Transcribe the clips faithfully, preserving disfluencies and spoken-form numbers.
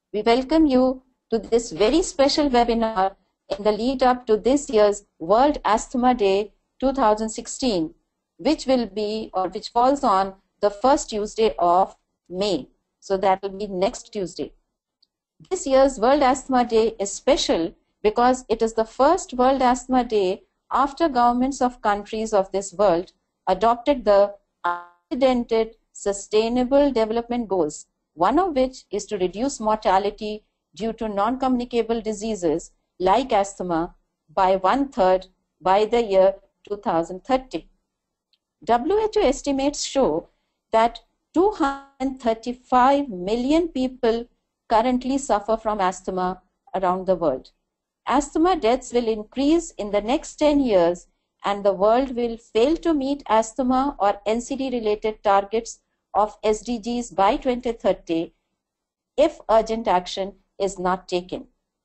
We welcome you to this very special webinar in the lead up to this year's World Asthma Day two thousand sixteen, which will be or which falls on the first Tuesday of May. So that will be next Tuesday. This year's World Asthma Day is special because it is the first World Asthma Day after governments of countries of this world adopted the unprecedented Sustainable Development Goals, one of which is to reduce mortality due to non-communicable diseases like asthma by one-third by the year two thousand thirty. W H O estimates show that two hundred thirty-five million people currently suffer from asthma around the world. Asthma deaths will increase in the next ten years, and the world will fail to meet asthma or N C D-related targets of S D Gs by twenty thirty if urgent action is not taken.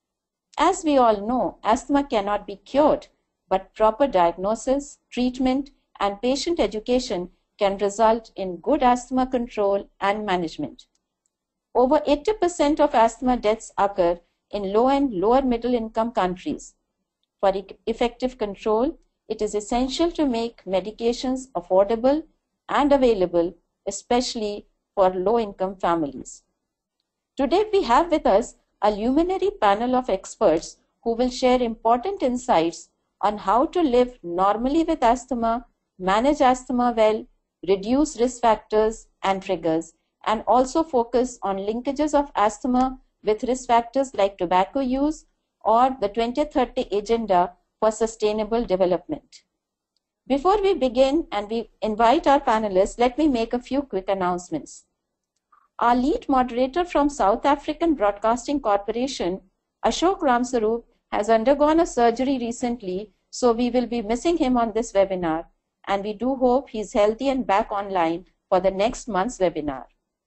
As we all know, asthma cannot be cured, but proper diagnosis, treatment, and patient education can result in good asthma control and management. Over eighty percent of asthma deaths occur in low and lower middle income countries. For effective control, it is essential to make medications affordable and available, especially for low-income families. Today we have with us a luminary panel of experts who will share important insights on how to live normally with asthma, manage asthma well, reduce risk factors and triggers, and also focus on linkages of asthma with risk factors like tobacco use or the twenty thirty Agenda for Sustainable Development. Before we begin and we invite our panelists, let me make a few quick announcements. Our lead moderator from South African Broadcasting Corporation, Ashok Ramsarup, has undergone a surgery recently, so we will be missing him on this webinar, and we do hope he's healthy and back online for the next month's webinar.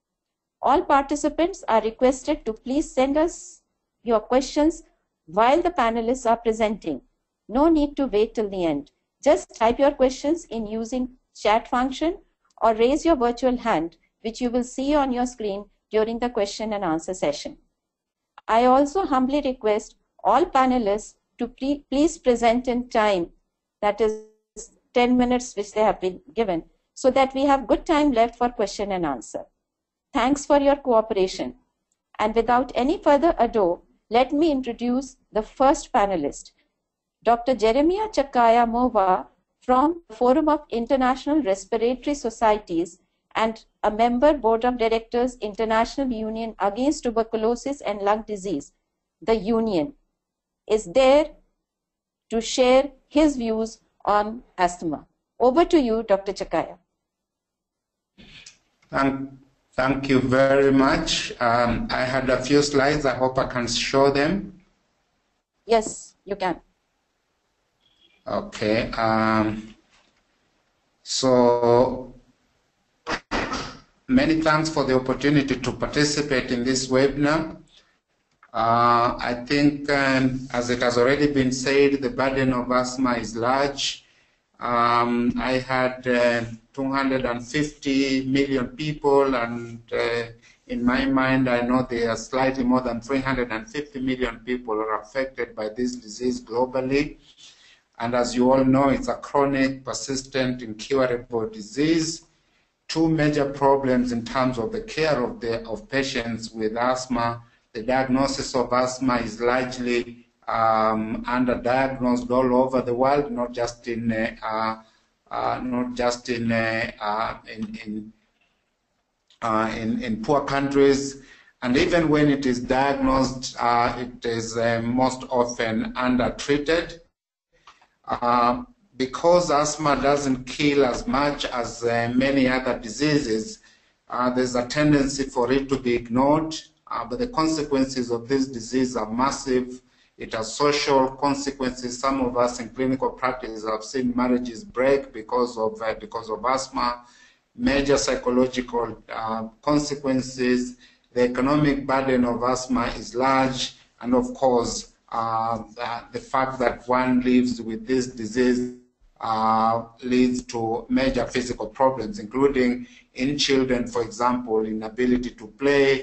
All participants are requested to please send us your questions while the panelists are presenting. No need to wait till the end. Just type your questions in using chat function or raise your virtual hand, which you will see on your screen during the question and answer session. I also humbly request all panelists to please present in time, that is ten minutes which they have been given, so that we have good time left for question and answer. Thanks for your cooperation. And without any further ado, let me introduce the first panelist, Doctor Jeremiah Chakaya Muhwa from the Forum of International Respiratory Societies and a member Board of Directors, International Union Against Tuberculosis and Lung Disease. The Union is there to share his views on asthma. Over to you, Doctor Chakaya. Thank, thank you very much. Um, I had a few slides. I hope I can show them. Yes, you can. Okay. Um, so, many thanks for the opportunity to participate in this webinar. Uh, I think, um, as it has already been said, the burden of asthma is large. Um, I had uh, two hundred fifty million people, and uh, in my mind, I know there are slightly more than three hundred fifty million people who are affected by this disease globally. And as you all know, it's a chronic, persistent, incurable disease. Two major problems in terms of the care of, the, of patients with asthma. The diagnosis of asthma is largely um, underdiagnosed all over the world, not just in uh, uh, uh, not just in uh, uh, in in, uh, in in poor countries, and even when it is diagnosed, uh, it is uh, most often undertreated. Uh, because asthma doesn't kill as much as uh, many other diseases, uh, there's a tendency for it to be ignored. Uh, but the consequences of this disease are massive. It has social consequences. Some of us in clinical practice have seen marriages break because of uh, because of asthma. Major psychological uh, consequences. The economic burden of asthma is large, and of course, uh, the, the fact that one lives with this disease uh, leads to major physical problems, including in children, for example, inability to play.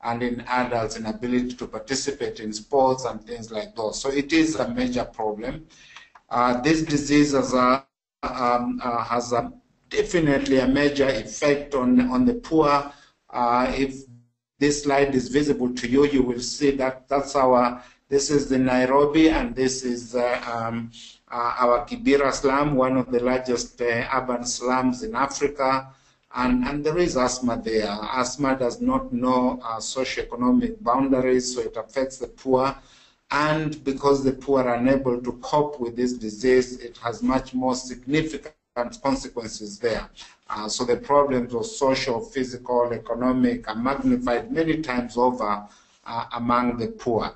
and in adults, inability to participate in sports and things like those. So it is a major problem. Uh, this disease has a, um, uh, has a definitely a major effect on, on the poor. Uh, if this slide is visible to you, you will see that that's our, this is the Nairobi, and this is uh, um, uh, our Kibera slum, one of the largest uh, urban slums in Africa. And, and there is asthma there. Asthma does not know uh, socioeconomic boundaries, so it affects the poor. And because the poor are unable to cope with this disease, it has much more significant consequences there. Uh, so the problems of social, physical, economic are magnified many times over uh, among the poor.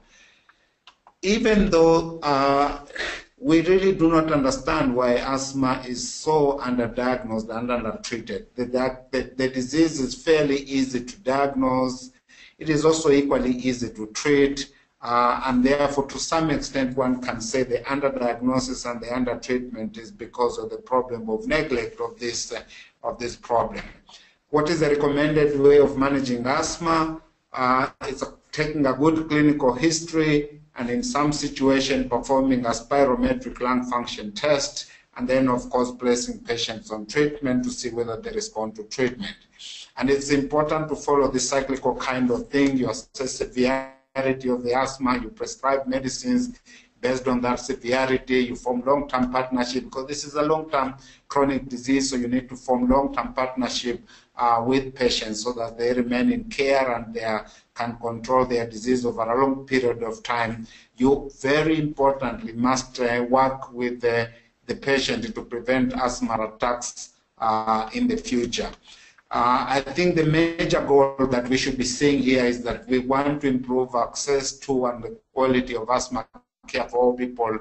Even though uh, we really do not understand why asthma is so underdiagnosed and undertreated. The, the, the disease is fairly easy to diagnose. It is also equally easy to treat. Uh, and therefore, to some extent, one can say the underdiagnosis and the undertreatment is because of the problem of neglect of this, uh, of this problem. What is the recommended way of managing asthma? Uh, it's a, taking a good clinical history, and in some situation performing a spirometric lung function test, and then of course placing patients on treatment to see whether they respond to treatment. And it's important to follow the cyclical kind of thing. You assess severity of the asthma, you prescribe medicines based on that severity, you form long-term partnership, because this is a long-term chronic disease, so you need to form long-term partnership uh, with patients so that they remain in care and they are, can control their disease over a long period of time. You, very importantly, must uh, work with uh, the patient to prevent asthma attacks uh, in the future. Uh, I think the major goal that we should be seeing here is that we want to improve access to and the quality of asthma care for all people,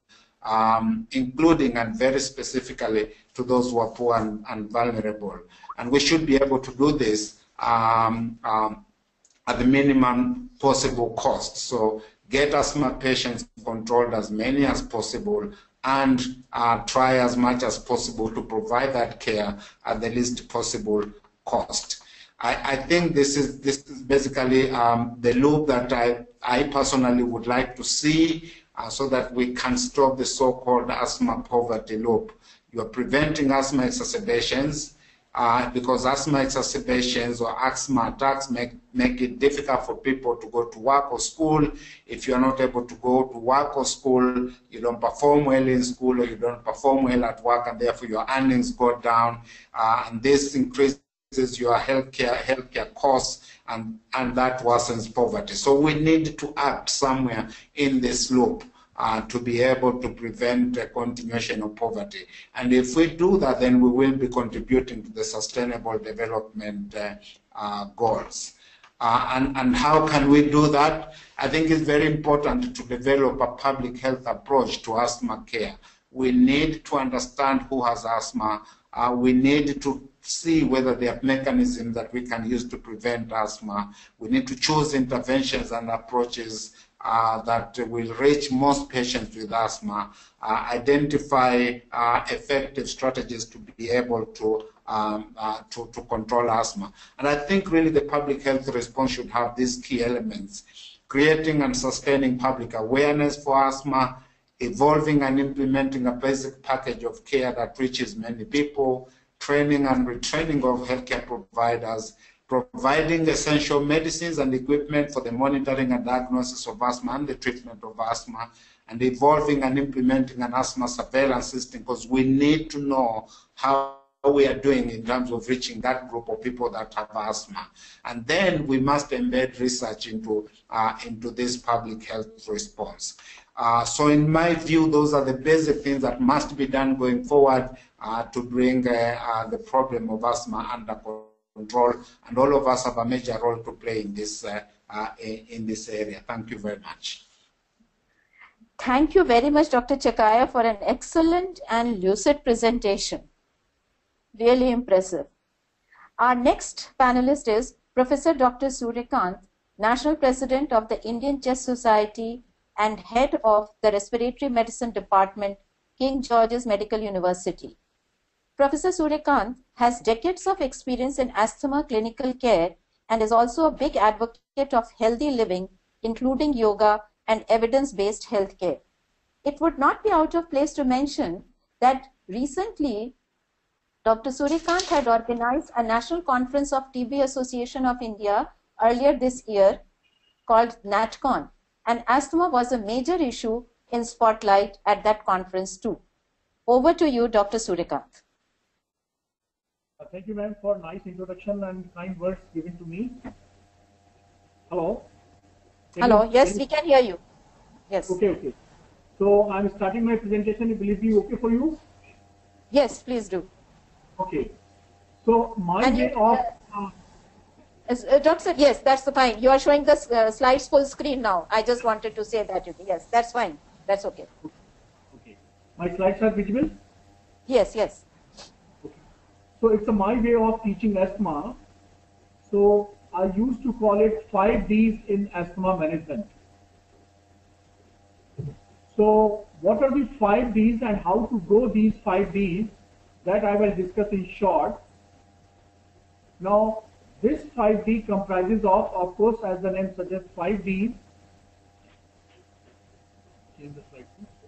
um, including and very specifically to those who are poor and, and vulnerable. And we should be able to do this um, um, at the minimum possible cost. So get asthma patients controlled, as many as possible, and uh, try as much as possible to provide that care at the least possible cost. I, I think this is this is basically um, the loop that I, I personally would like to see uh, so that we can stop the so-called asthma poverty loop. You are preventing asthma exacerbations uh, because asthma exacerbations or asthma attacks make, make it difficult for people to go to work or school. If you are not able to go to work or school, you don't perform well in school or you don't perform well at work, and therefore your earnings go down, uh, and this increases your healthcare healthcare costs, and and that worsens poverty. So we need to act somewhere in this loop uh, to be able to prevent a continuation of poverty. And if we do that, then we will be contributing to the sustainable development uh, uh, goals. Uh, and, and how can we do that? I think it's very important to develop a public health approach to asthma care. We need to understand who has asthma. Uh, we need to see whether there are mechanisms that we can use to prevent asthma. We need to choose interventions and approaches uh, that will reach most patients with asthma, uh, identify uh, effective strategies to be able to, um, uh, to, to control asthma. And I think really the public health response should have these key elements: creating and sustaining public awareness for asthma, evolving and implementing a basic package of care that reaches many people, training and retraining of healthcare providers, providing essential medicines and equipment for the monitoring and diagnosis of asthma and the treatment of asthma, and evolving and implementing an asthma surveillance system, because we need to know how we are doing in terms of reaching that group of people that have asthma. And then we must embed research into, uh, into this public health response. Uh, so in my view, those are the basic things that must be done going forward uh, to bring uh, uh, the problem of asthma under control. And all of us have a major role to play in this, uh, uh, in this area. Thank you very much. Thank you very much, Doctor Chakaya, for an excellent and lucid presentation. Really impressive. Our next panelist is Professor Doctor Surya, National President of the Indian Chest Society and Head of the Respiratory Medicine Department, King George's Medical University. Professor Surya has decades of experience in asthma clinical care and is also a big advocate of healthy living, including yoga and evidence-based healthcare. It would not be out of place to mention that recently Doctor Surya had organized a national conference of T B Association of India earlier this year called NatCon, and asthma was a major issue in spotlight at that conference too. Over to you, Doctor Surya. Uh, thank you, ma'am, for nice introduction and kind words given to me. Hello. Can Hello. You, yes, can we can hear you. Yes. Okay, okay. So I'm starting my presentation. Will it be okay for you? Yes, please do. Okay. So my and way you, of. Uh, uh, Doctor, yes, that's fine. You are showing the uh, slides full screen now. I just wanted to say that. Yes, that's fine. That's okay. Okay. My slides are visible? Yes, yes. Okay. So it's a my way of teaching asthma. So I used to call it five Ds in asthma management. So what are the five Ds and how to go these five Ds, that I will discuss in short. Now this five D comprises of, of course, as the name suggests, five Ds. Change the slide.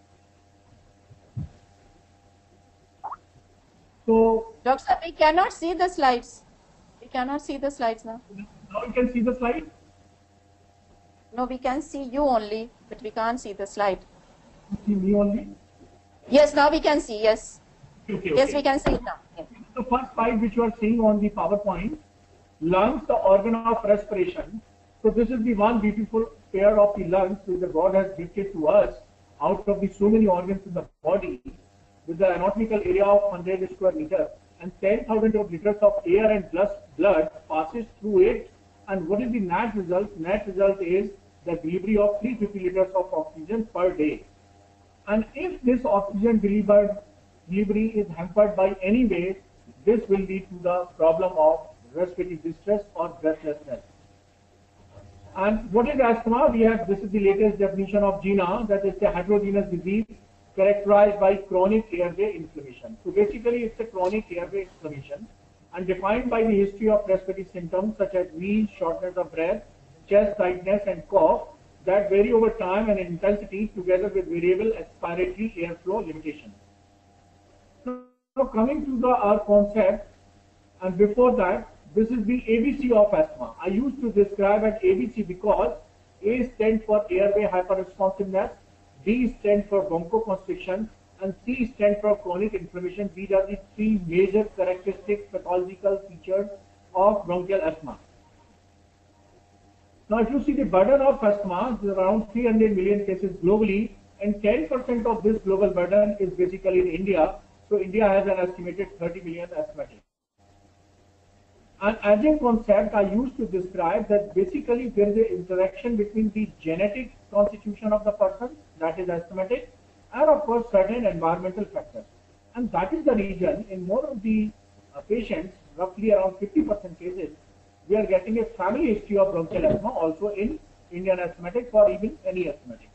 So, Doctor, we cannot see the slides. We cannot see the slides now. Now you can see the slide? No, we can see you only, but we can't see the slide. You see me only? Yes, now we can see, yes. Okay, yes, okay. we can see it now. Yes. The first slide which you are seeing on the PowerPoint, lungs, the organ of respiration. So this is the one beautiful pair of the lungs which the God has gifted to us out of the so many organs in the body, with the anatomical area of one hundred square meter, and ten thousand of liters of air and blood passes through it. And what is the net result? Net result is the delivery of three hundred fifty liters of oxygen per day. And if this oxygen delivered, delivery is hampered by any way, this will lead to the problem of respiratory distress or breathlessness. And what is asthma? We have, this is the latest definition of G I N A, that is a heterogeneous disease characterized by chronic airway inflammation. So basically it's a chronic airway inflammation and defined by the history of respiratory symptoms such as wheeze, shortness of breath, chest tightness and cough that vary over time and intensity together with variable expiratory airflow limitations. Now coming to the our concept, and before that, this is the A B C of asthma. I used to describe as A B C because A stands for airway hyperresponsiveness, B stands for bronchoconstriction, and C stands for chronic inflammation. These are the three major characteristic pathological features of bronchial asthma. Now, if you see the burden of asthma, there are around three hundred million cases globally, and ten percent of this global burden is basically in India. So, India has an estimated thirty million asthmatics. And as a concept, I used to describe that basically there is an interaction between the genetic constitution of the person, that is asthmatic, and of course certain environmental factors. And that is the reason in more of the uh, patients, roughly around fifty percent cases, we are getting a family history of bronchial asthma also in Indian asthmatics or even any asthmatic.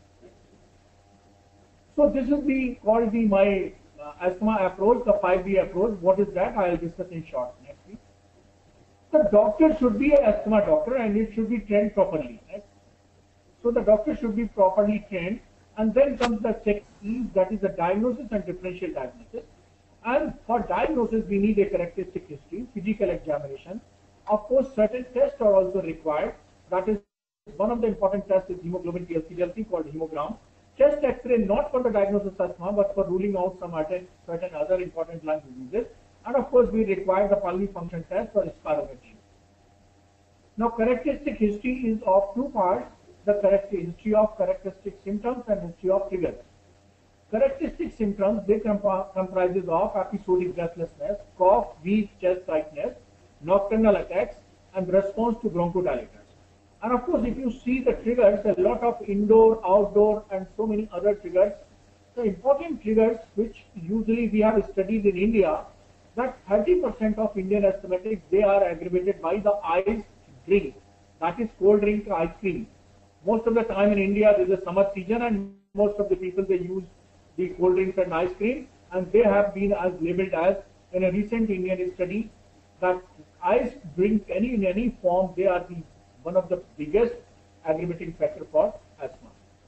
So this is the called the my uh, asthma approach, the five D approach. What is that? I will discuss in short next week. The doctor should be an asthma doctor and it should be trained properly. Right? So the doctor should be properly trained, and then comes the second, that is the diagnosis and differential diagnosis. And for diagnosis, we need a characteristic history, physical examination. Of course, certain tests are also required. That is one of the important tests is hemoglobin T L C T L C called hemogram. Chest X-ray not for the diagnosis of asthma, but for ruling out some certain other important lung diseases. And of course, we require the pulmonary function test or spirometry. Now, characteristic history is of two parts: the characteristic history of characteristic symptoms and history of triggers. Characteristic symptoms, they comp comprises of episodic breathlessness, cough, wheeze, chest tightness, nocturnal attacks, and response to bronchodilators. And of course, if you see the triggers, a lot of indoor, outdoor, and so many other triggers. The important triggers, which usually we have studied in India, that thirty percent of Indian asthmatics, they are aggravated by the ice drink, that is cold drink, ice cream. Most of the time in India, there is a summer season, and most of the people, they use the cold drinks and ice cream, and they have been as labeled as, in a recent Indian study, that eyes drink any in any form, they are the one of the biggest aggravating factor for asthma.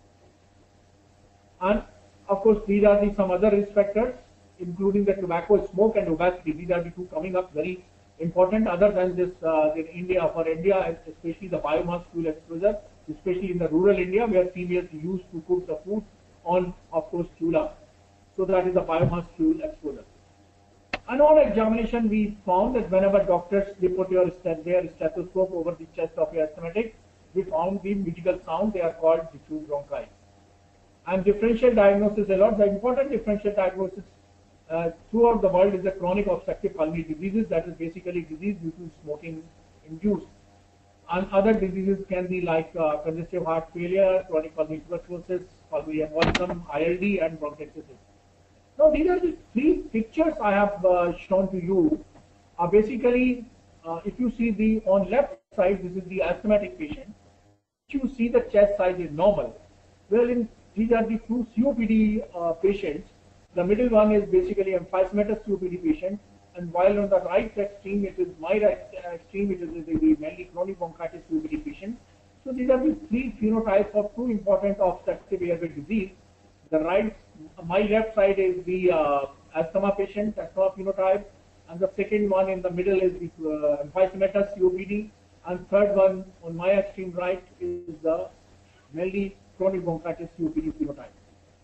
And of course, these are the some other risk factors, including the tobacco, smoke, and obesity. These are the two coming up very important. Other than this, uh, in India, for India, especially the biomass fuel exposure, especially in the rural India, where females used to cook the food on, of course, chula. So that is the biomass fuel exposure. And on examination, we found that whenever doctors they put your their stethoscope over the chest of your asthmatic, we found the musical sound. They are called diffuse bronchi. And differential diagnosis a lot. The important differential diagnosis uh, throughout the world is the chronic obstructive pulmonary diseases. That is basically disease due to smoking induced. And other diseases can be like uh, congestive heart failure, chronic pulmonary tuberculosis, pulmonary embolism, I L D, and bronchiectasis. Now, these are the three pictures I have uh, shown to you. Uh, basically, uh, if you see the on left side, this is the asthmatic patient. You see the chest size is normal. Well, in these are the two C O P D uh, patients. The middle one is basically emphysematous C O P D patient, and while on the right extreme, it is my right extreme, it is the mainly chronic bronchitis C O P D patient. So these are the three phenotypes of two important obstructive airway disease. The right, my left side is the uh, asthma patient, asthma phenotype, and the second one in the middle is the uh, emphysematous C O P D, and third one on my extreme right is the mainly chronic bronchitis C O P D phenotype.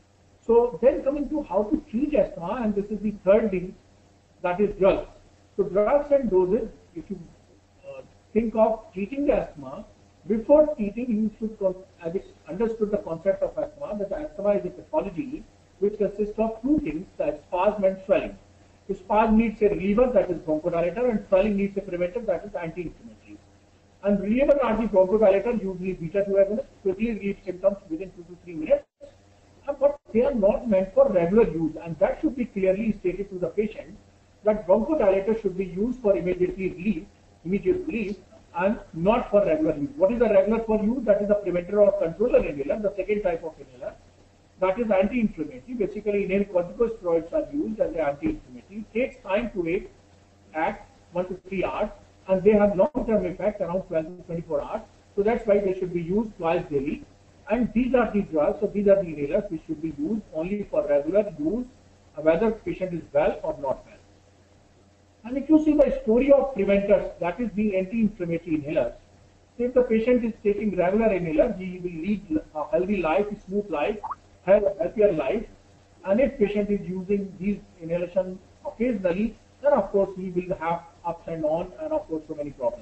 So then coming to how to treat asthma, and this is the third thing, that is drugs. So drugs and doses, if you uh, think of treating the asthma, before treating you should have understood the concept of asthma, that asthma is a pathology which consists of two things, that spasm and swelling. If spasm needs a reliever, that is bronchodilator, and swelling needs a preventive, that is anti-inflammatory. And reliever are the bronchodilator, usually beta two agonist, quickly relieve symptoms within two to three minutes. But they are not meant for regular use, and that should be clearly stated to the patient that bronchodilator should be used for immediately relief, immediate relief, and not for regular use. What is the regular for use? That is the preventer or controller inhaler, the second type of inhaler. That is anti-inflammatory. Basically, inhaled corticosteroids are used as anti-inflammatory. It takes time to act, one to three hours, and they have long-term effect around twelve to twenty-four hours. So that's why they should be used twice daily. And these are the drugs, so these are the inhalers which should be used only for regular use, whether the patient is well or not well. And if you see the story of preventers, that is the anti-inflammatory inhalers. So if the patient is taking regular inhaler, he will lead a healthy life, smooth life, have a healthier life. And if patient is using these inhalation occasionally, then of course he will have ups and downs and of course so many problems.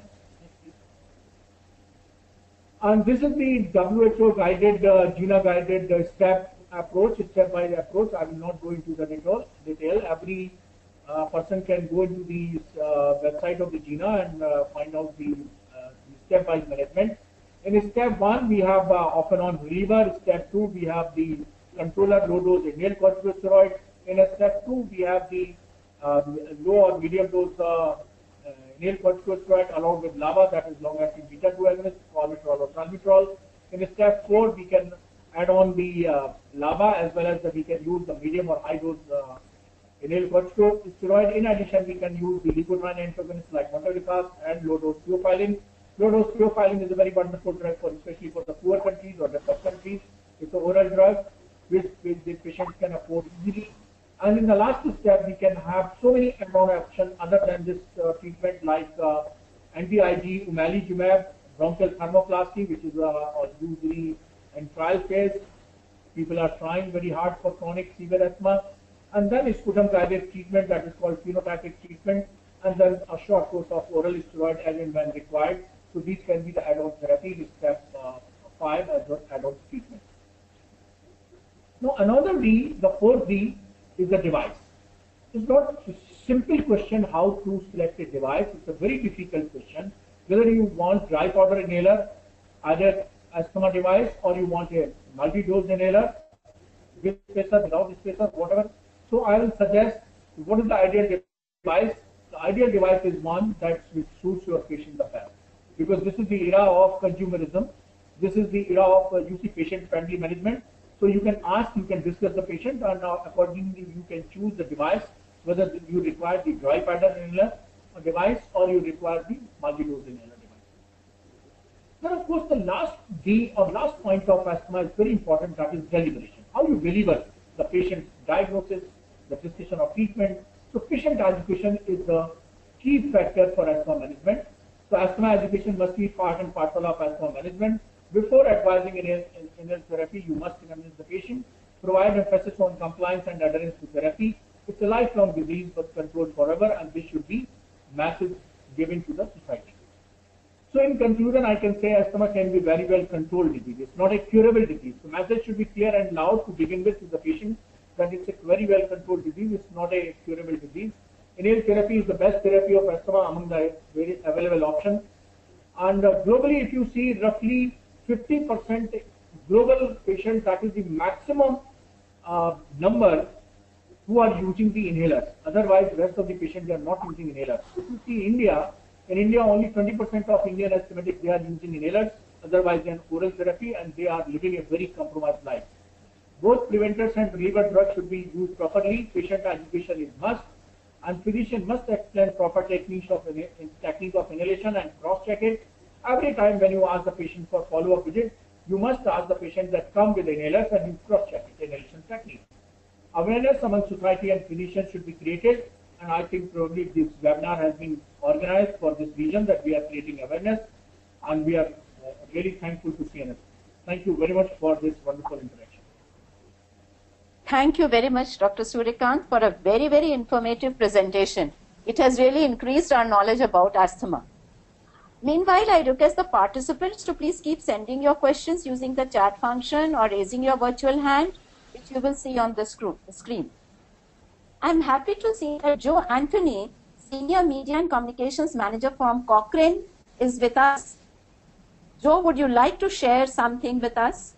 And this is the W H O guided, uh, GINA guided uh, step approach, step by approach. I will not go into the detail. detail. Every uh, person can go into the uh, website of the GINA and uh, find out the, uh, the step-wise management. In step one, we have uh, off and on reliever. Step two, we have the controller low dose inhaled corticosteroid. In step two, we have the uh, low or medium dose uh, Uh, inhaled corticosteroid along with LAVA, that is long-acting beta two agonist, formoterol or salmeterol. In step four, we can add on the uh, LAVA as well as the, we can use the medium or high dose uh, inhaled corticosteroid. In addition, we can use the leukotriene antagonists like montelukast and low-dose theophylline. Low-dose theophylline is a very wonderful drug, for especially for the poor countries or the sub countries. It's an oral drug which, which the patients can afford easily. And in the last step, we can have so many add-on options other than this uh, treatment, like uh, anti-I G, umalizumab, bronchial thermoplasty, which is uh, usually in trial phase. People are trying very hard for chronic severe asthma. And then sputum-guided treatment, that is called phenotypic treatment, and then a short course of oral steroid as and when required. So these can be the add-on therapy, in step uh, five as well add-on treatment. Now another D, the fourth D, is the device. It's not a simple question how to select a device. It's a very difficult question. Whether you want dry powder inhaler, either asthma device, or you want a multi-dose inhaler with spacer, without spacer, whatever. So I will suggest what is the ideal device. The ideal device is one that which suits your patient the best, because this is the era of consumerism. This is the era of uh, you see patient-friendly management. So you can ask, you can discuss the patient, and uh, accordingly you can choose the device, whether you require the dry powder inhaler device or you require the multi-dose inhaler device. Then of course the last D or last point of asthma is very important, that is deliberation. How you deliver the patient's diagnosis, the prescription of treatment. So patient education is the key factor for asthma management. So asthma education must be part and parcel of asthma management. Before advising inhaled therapy, you must convince the patient, provide emphasis on compliance and adherence to therapy. It's a lifelong disease but controlled forever, and this should be message given to the society. So in conclusion, I can say asthma can be very well controlled disease. It's not a curable disease. So message should be clear and loud to begin with to the patient that it's a very well controlled disease. It's not a curable disease. Inhaled therapy is the best therapy of asthma among the various available options. And uh, globally, if you see roughly fifty percent global patients, that is the maximum uh, number who are using the inhalers. Otherwise, the rest of the patients are not using inhalers. If you see India, in India only twenty percent of Indian asthmatics, they are using inhalers. Otherwise, they are oral therapy and they are living a very compromised life. Both preventers and reliever drugs should be used properly. Patient education is must. And physician must explain proper techniques of technique of inhalation and cross-check it. Every time when you ask the patient for follow-up visit, you must ask the patient that come with inhalers and you cross-check it, inhalation technique. Awareness among society and clinicians should be created, and I think probably this webinar has been organized for this reason, that we are creating awareness, and we are uh, really thankful to C N S. Thank you very much for this wonderful interaction. Thank you very much, Doctor Surya, for a very, very informative presentation. It has really increased our knowledge about asthma. Meanwhile, I request the participants to please keep sending your questions using the chat function or raising your virtual hand, which you will see on the screen. I'm happy to see that Joe Anthony, Senior Media and Communications Manager from Cochrane, is with us. Joe, would you like to share something with us?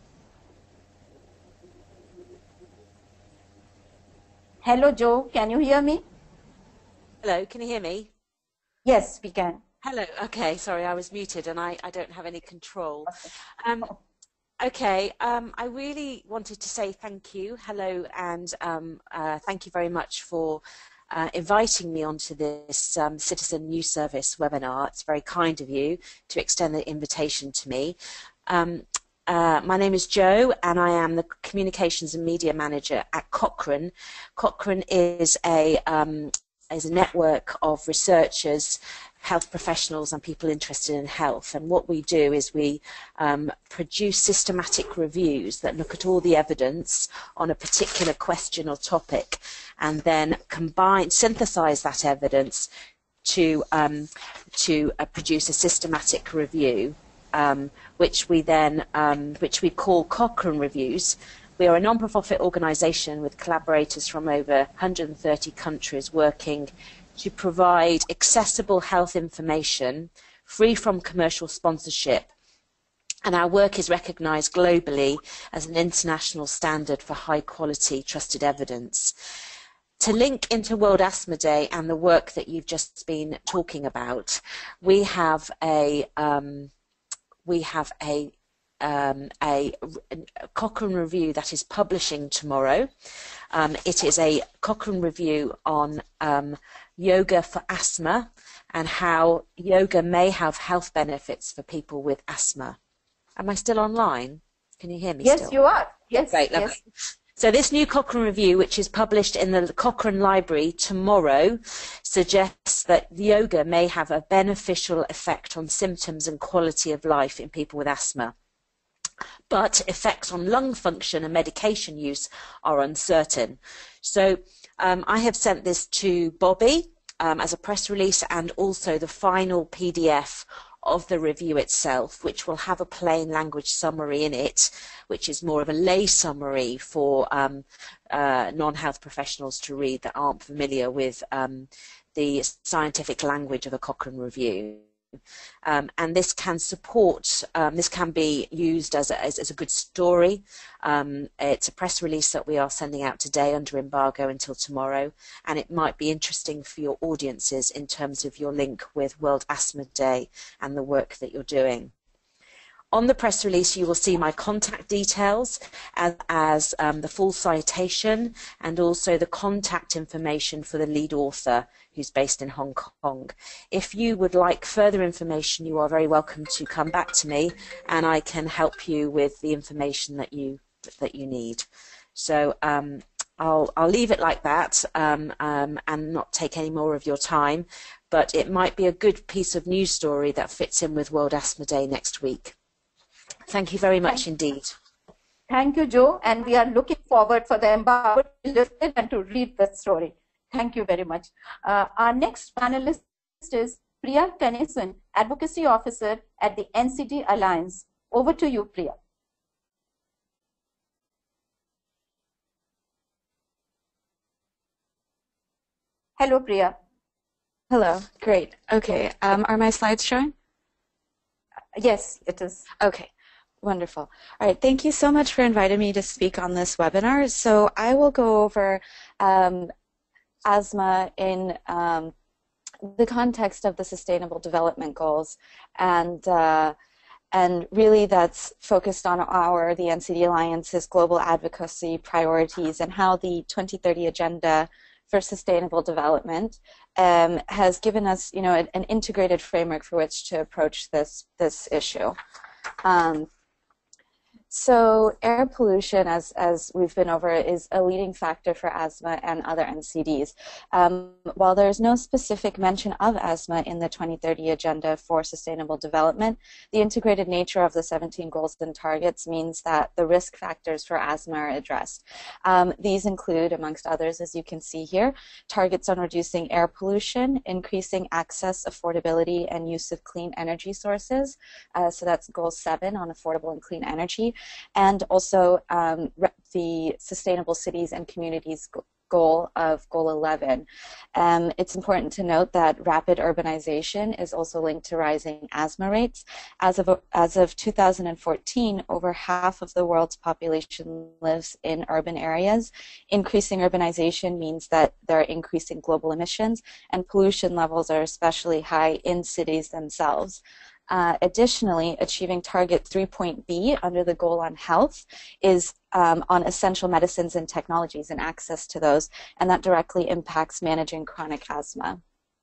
Hello, Joe. Can you hear me? Hello, can you hear me? Yes, we can. Hello. Okay, sorry, I was muted and I, I don't have any control. Um, okay, um, I really wanted to say thank you. Hello, and um, uh, thank you very much for uh, inviting me onto this um, Citizen News Service webinar. It's very kind of you to extend the invitation to me. Um, Uh, my name is Joe, and I am the Communications and Media Manager at Cochrane. Cochrane is a, um, is a network of researchers, health professionals, and people interested in health. And what we do is we um, produce systematic reviews that look at all the evidence on a particular question or topic, and then combine, synthesize that evidence to, um, to uh, produce a systematic review. Um, which we then, um, which we call Cochrane Reviews. We are a non-profit organisation with collaborators from over one hundred thirty countries working to provide accessible health information free from commercial sponsorship. And our work is recognised globally as an international standard for high-quality, trusted evidence. To link into World Asthma Day and the work that you've just been talking about, we have a um, we have a, um, a, a Cochrane review that is publishing tomorrow. Um, it is a Cochrane review on um, yoga for asthma and how yoga may have health benefits for people with asthma. Am I still online? Can you hear me yes, still? Yes, you are. Yes, Great, lovely. Yes. So this new Cochrane review, which is published in the Cochrane Library tomorrow, suggests that yoga may have a beneficial effect on symptoms and quality of life in people with asthma. But effects on lung function and medication use are uncertain. So um, I have sent this to Bobby um, as a press release, and also the final P D F of the review itself, which will have a plain language summary in it, which is more of a lay summary for um, uh, non-health professionals to read that aren't familiar with um, the scientific language of a Cochrane review. Um, and this can support, um, this can be used as a, as, as a good story. Um, it's a press release that we are sending out today under embargo until tomorrow, and it might be interesting for your audiences in terms of your link with World Asthma Day and the work that you're doing. on the press release, you will see my contact details as, as um, the full citation and also the contact information for the lead author, who's based in Hong Kong. If you would like further information, you are very welcome to come back to me, and I can help you with the information that you that you need. So um, I'll I'll leave it like that um, um, and not take any more of your time. But it might be a good piece of news story that fits in with World Asthma Day next week. Thank you very much Thank indeed. Thank you, Jo, and we are looking forward for the empowered to listen and to read the story. Thank you very much. Uh, our next panelist is Priya Kanayson, Advocacy Officer at the N C D Alliance. Over to you, Priya. Hello, Priya. Hello, great. Okay, um, are my slides showing? Yes, it is. Okay, wonderful. All right, thank you so much for inviting me to speak on this webinar. So I will go over um, asthma in um, the context of the Sustainable Development Goals, and uh, and really that's focused on our, the N C D Alliance's global advocacy priorities and how the twenty thirty Agenda for Sustainable Development um, has given us, you know, an, an integrated framework for which to approach this this issue. Um, so air pollution, as, as we've been over, is a leading factor for asthma and other N C Ds. Um, while there's no specific mention of asthma in the twenty thirty Agenda for Sustainable Development, the integrated nature of the seventeen goals and targets means that the risk factors for asthma are addressed. Um, these include, amongst others, as you can see here, targets on reducing air pollution, increasing access, affordability, and use of clean energy sources. Uh, so that's goal seven on affordable and clean energy. And also um, the Sustainable Cities and Communities goal of goal eleven. Um, it's important to note that rapid urbanization is also linked to rising asthma rates. As of, as of two thousand fourteen, over half of the world's population lives in urban areas. Increasing urbanization means that there are increasing global emissions, and pollution levels are especially high in cities themselves. Uh, additionally, achieving target three point B under the goal on health is um, on essential medicines and technologies and access to those, and that directly impacts managing chronic asthma.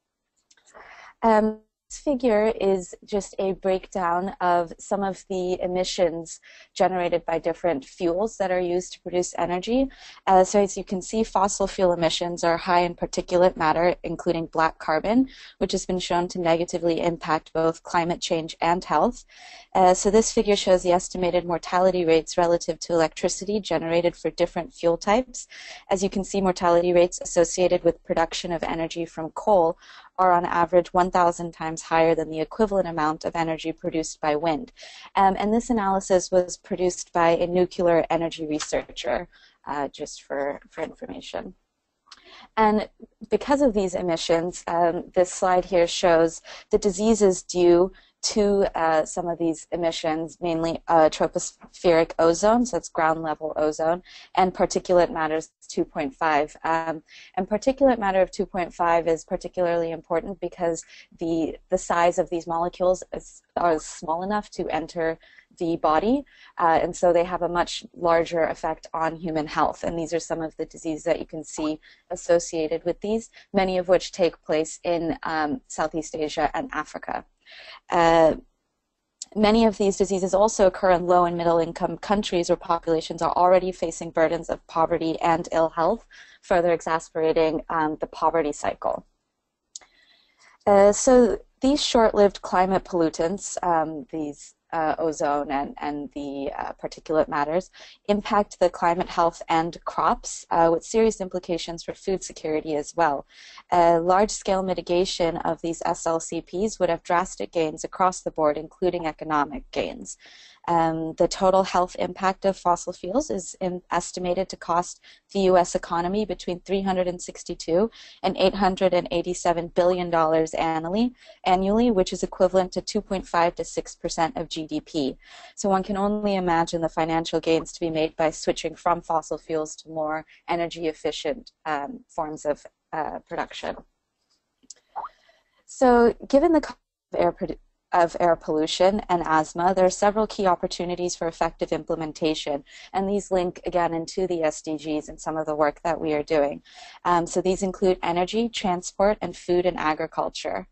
Um, this figure is just a breakdown of some of the emissions generated by different fuels that are used to produce energy. Uh, so as you can see, fossil fuel emissions are high in particulate matter, including black carbon, which has been shown to negatively impact both climate change and health. Uh, so this figure shows the estimated mortality rates relative to electricity generated for different fuel types. As you can see, mortality rates associated with production of energy from coal are on average one thousand times higher than the equivalent amount of energy produced by wind. Um, and this analysis was produced by a nuclear energy researcher, uh, just for, for information. And because of these emissions, um, this slide here shows the diseases due to uh, some of these emissions, mainly uh, tropospheric ozone, so it's ground level ozone, and particulate matter two point five. Um, and particulate matter of two point five is particularly important because the, the size of these molecules is, are small enough to enter the body, uh, and so they have a much larger effect on human health. And these are some of the diseases that you can see associated with these, many of which take place in um, Southeast Asia and Africa. Uh, many of these diseases also occur in low and middle income countries where populations are already facing burdens of poverty and ill health, further exacerbating um, the poverty cycle. Uh, so these short-lived climate pollutants, um, these Uh, ozone and, and the uh, particulate matters, impact the climate health and crops uh, with serious implications for food security as well. Uh, large-scale mitigation of these S L C Ps would have drastic gains across the board, including economic gains. Um, the total health impact of fossil fuels is in, estimated to cost the U S economy between three hundred sixty-two and eight hundred eighty-seven billion dollars annually, annually, which is equivalent to two point five to six percent of G D P. So one can only imagine the financial gains to be made by switching from fossil fuels to more energy efficient um, forms of uh, production. So given the cost of air of air pollution and asthma, there are several key opportunities for effective implementation, and these link again into the S D Gs and some of the work that we are doing. Um, so these include energy, transport, and food and agriculture.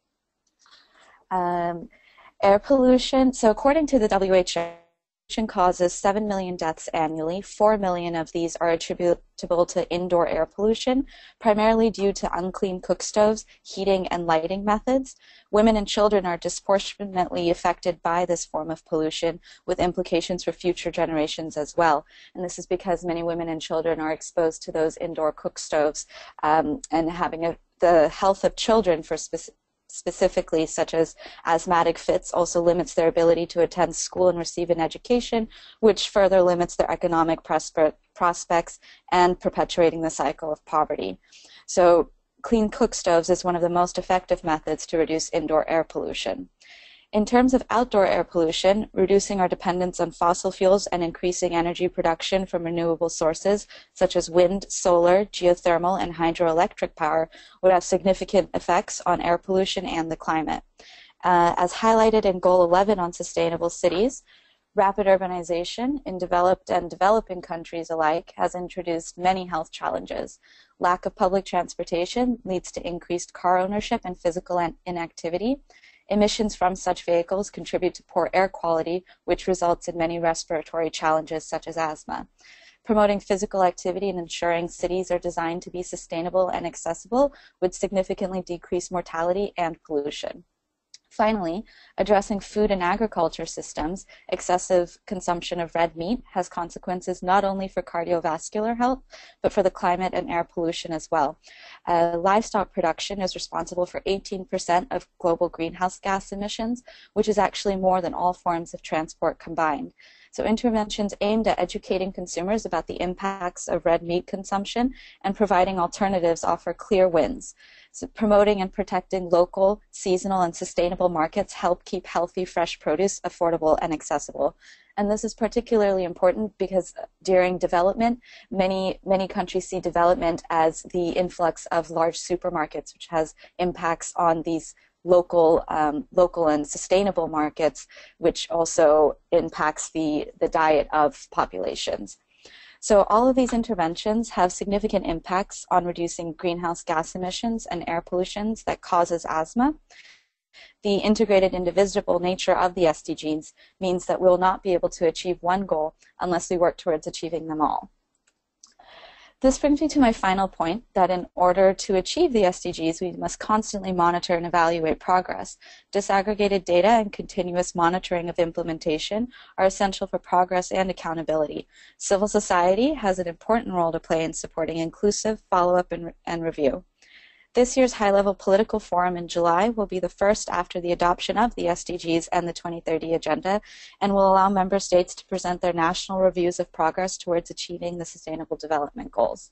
Um, air pollution, so according to the W H O, causes seven million deaths annually. four million of these are attributable to indoor air pollution, primarily due to unclean cook stoves, heating, and lighting methods. Women and children are disproportionately affected by this form of pollution, with implications for future generations as well. And this is because many women and children are exposed to those indoor cook stoves, um, and having a, the health of children for specific specifically, such as asthmatic fits, also limits their ability to attend school and receive an education, which further limits their economic prospects and perpetuating the cycle of poverty. So clean cook stoves is one of the most effective methods to reduce indoor air pollution. In terms of outdoor air pollution, reducing our dependence on fossil fuels and increasing energy production from renewable sources such as wind, solar, geothermal, and hydroelectric power would have significant effects on air pollution and the climate. Uh, as highlighted in Goal eleven on sustainable cities, rapid urbanization in developed and developing countries alike has introduced many health challenges. Lack of public transportation leads to increased car ownership and physical inactivity. Emissions from such vehicles contribute to poor air quality, which results in many respiratory challenges such as asthma. Promoting physical activity and ensuring cities are designed to be sustainable and accessible would significantly decrease mortality and pollution. Finally, addressing food and agriculture systems, excessive consumption of red meat has consequences not only for cardiovascular health, but for the climate and air pollution as well. Uh, livestock production is responsible for eighteen percent of global greenhouse gas emissions, which is actually more than all forms of transport combined. So interventions aimed at educating consumers about the impacts of red meat consumption and providing alternatives offer clear wins. So promoting and protecting local, seasonal, and sustainable markets help keep healthy, fresh produce affordable and accessible. And this is particularly important because during development, many, many countries see development as the influx of large supermarkets, which has impacts on these local, um, local and sustainable markets, which also impacts the, the diet of populations. So all of these interventions have significant impacts on reducing greenhouse gas emissions and air pollutions that causes asthma. The integrated, indivisible nature of the S D Gs means that we will not be able to achieve one goal unless we work towards achieving them all. This brings me to my final point, that in order to achieve the S D Gs, we must constantly monitor and evaluate progress. Disaggregated data and continuous monitoring of implementation are essential for progress and accountability. Civil society has an important role to play in supporting inclusive follow-up and, and review. This year's high-level political forum in July will be the first after the adoption of the S D Gs and the twenty thirty Agenda, and will allow member states to present their national reviews of progress towards achieving the Sustainable Development Goals.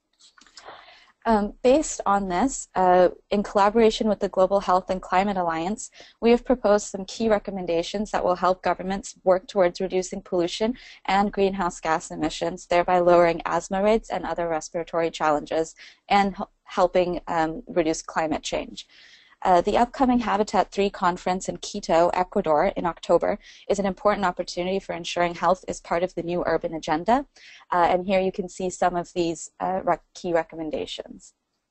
Um, based on this, uh, in collaboration with the Global Health and Climate Alliance, we have proposed some key recommendations that will help governments work towards reducing pollution and greenhouse gas emissions, thereby lowering asthma rates and other respiratory challenges, and helping um, reduce climate change. Uh, the upcoming Habitat three conference in Quito, Ecuador, in October is an important opportunity for ensuring health is part of the new urban agenda. Uh, and here you can see some of these uh, rec key recommendations.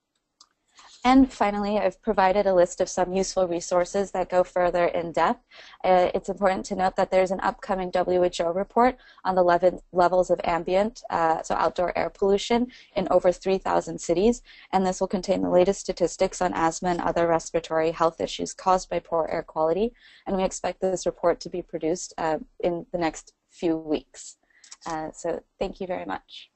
And finally, I've provided a list of some useful resources that go further in depth. Uh, it's important to note that there's an upcoming W H O report on the level, levels of ambient, uh, so outdoor air pollution in over three thousand cities, and this will contain the latest statistics on asthma and other respiratory health issues caused by poor air quality, and we expect this report to be produced uh, in the next few weeks. Uh, so thank you very much.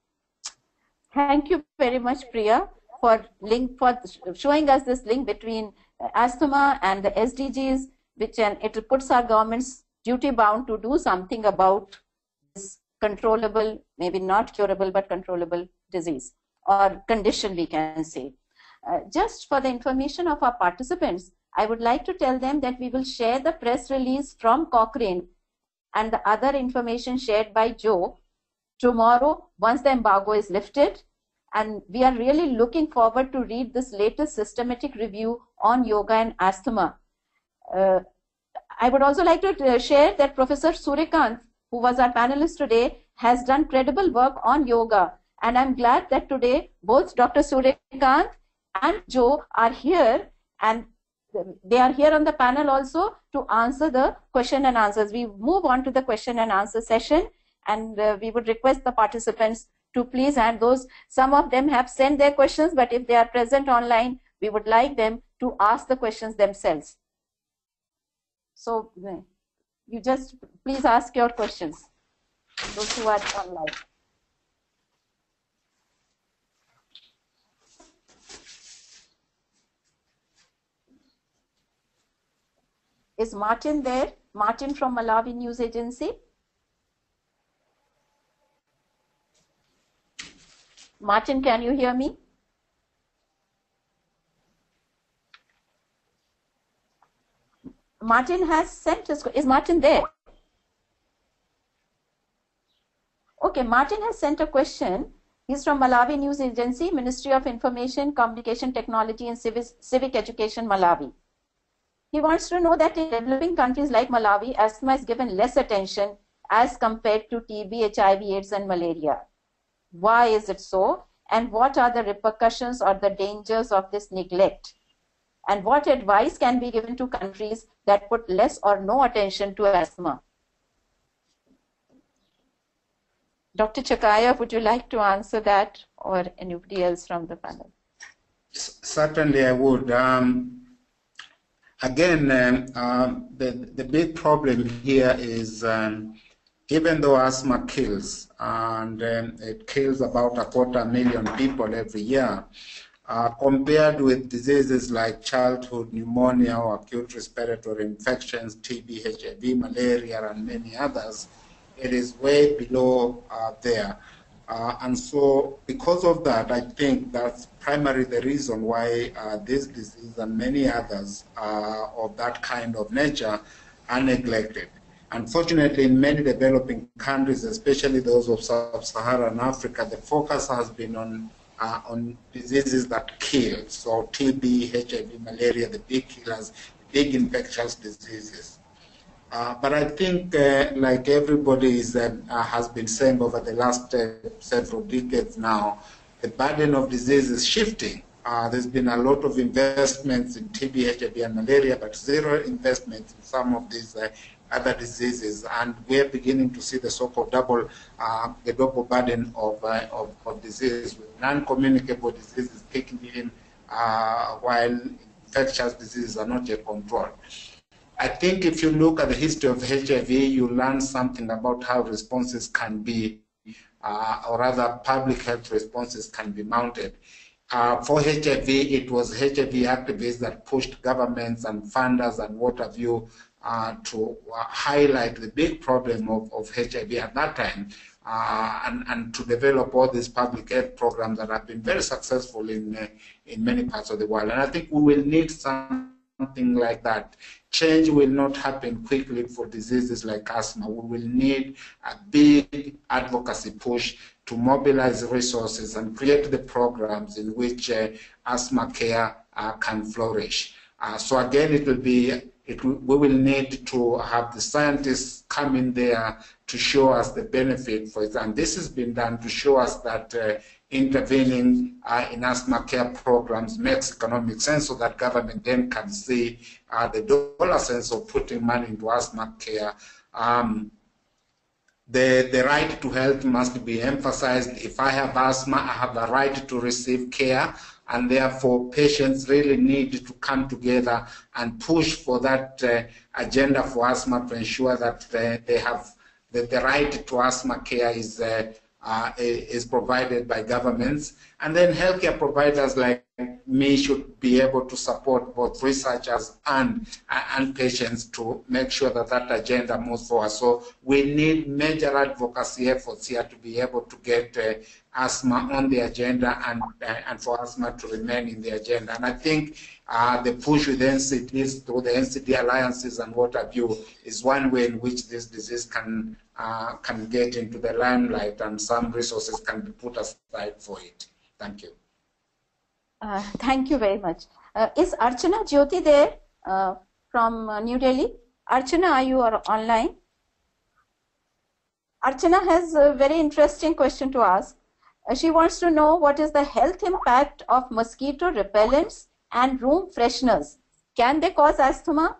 Thank you very much, Priya, for link for showing us this link between asthma and the S D Gs, which and it puts our governments duty bound to do something about this controllable, maybe not curable, but controllable disease or condition, we can say. Uh, just for the information of our participants, I would like to tell them that we will share the press release from Cochrane and the other information shared by Joe tomorrow once the embargo is lifted. And we are really looking forward to read this latest systematic review on yoga and asthma. Uh, I would also like to share that Professor Surya, who was our panelist today, has done credible work on yoga. And I'm glad that today both Doctor Surya and Joe are here, and they are here on the panel also to answer the question and answers. We move on to the question and answer session, and uh, we would request the participants to please, and those, some of them have sent their questions, but if they are present online, we would like them to ask the questions themselves. So you just please ask your questions, those who are online. Is Martin there? Martin from Malawi News Agency. Martin, can you hear me? Martin has sent us. Is Martin there? Okay, Martin has sent a question. He's from Malawi News Agency, Ministry of Information, Communication Technology and Civic, Civic Education, Malawi. He wants to know that in developing countries like Malawi, asthma is given less attention as compared to T B, H I V, AIDS and malaria. Why is it so? And what are the repercussions or the dangers of this neglect? And what advice can be given to countries that put less or no attention to asthma? Doctor Chakaya, would you like to answer that, or anybody else from the panel? Certainly I would. Um, again, um, uh, the, the big problem here is um, even though asthma kills, and um, it kills about a quarter million people every year, Uh, compared with diseases like childhood pneumonia or acute respiratory infections, T B, H I V, malaria, and many others, it is way below uh, there. Uh, and so because of that, I think that's primarily the reason why uh, this disease and many others uh, of that kind of nature are neglected. Unfortunately, in many developing countries, especially those of sub-Saharan Africa, the focus has been on Uh, on diseases that kill, so T B, H I V, malaria, the big killers, big infectious diseases. Uh, but I think, uh, like everybody is, uh, uh, has been saying over the last uh, several decades now, the burden of disease is shifting. Uh, there's been a lot of investments in T B, H I V, and malaria, but zero investments in some of these uh, other diseases, and we're beginning to see the so-called double, uh, the double burden of, uh, of, of disease, with non-communicable diseases kicking in uh, while infectious diseases are not yet controlled. I think if you look at the history of H I V, you learn something about how responses can be, uh, or rather public health responses can be mounted. Uh, for H I V, it was H I V activists that pushed governments and funders and what have you Uh, to uh, highlight the big problem of, of H I V at that time, uh, and, and to develop all these public health programs that have been very successful in, uh, in many parts of the world. And I think we will need something like that. Change will not happen quickly for diseases like asthma. We will need a big advocacy push to mobilize resources and create the programs in which uh, asthma care uh, can flourish. Uh, so again, it will be It, we will need to have the scientists come in there to show us the benefit, for example. This has been done to show us that uh, intervening uh, in asthma care programs makes economic sense, so that government then can see uh, the dollar sense of putting money into asthma care. Um, the, the right to health must be emphasized. If I have asthma, I have the right to receive care. And therefore, patients really need to come together and push for that uh, agenda for asthma to ensure that uh, they have the, the right to asthma care is uh, uh, is provided by governments. And then healthcare providers like me should be able to support both researchers and, and patients to make sure that that agenda moves forward. So we need major advocacy efforts here to be able to get uh, asthma on the agenda and, uh, and for asthma to remain in the agenda. And I think uh, the push with N C Ds through the N C D Alliances and what have you is one way in which this disease can, uh, can get into the limelight, and some resources can be put aside for it. Thank you. Uh, thank you very much. Uh, is Archana Jyoti there uh, from uh, New Delhi? Archana, are you are online? Archana has a very interesting question to ask. Uh, she wants to know what is the health impact of mosquito repellents and room fresheners. Can they cause asthma?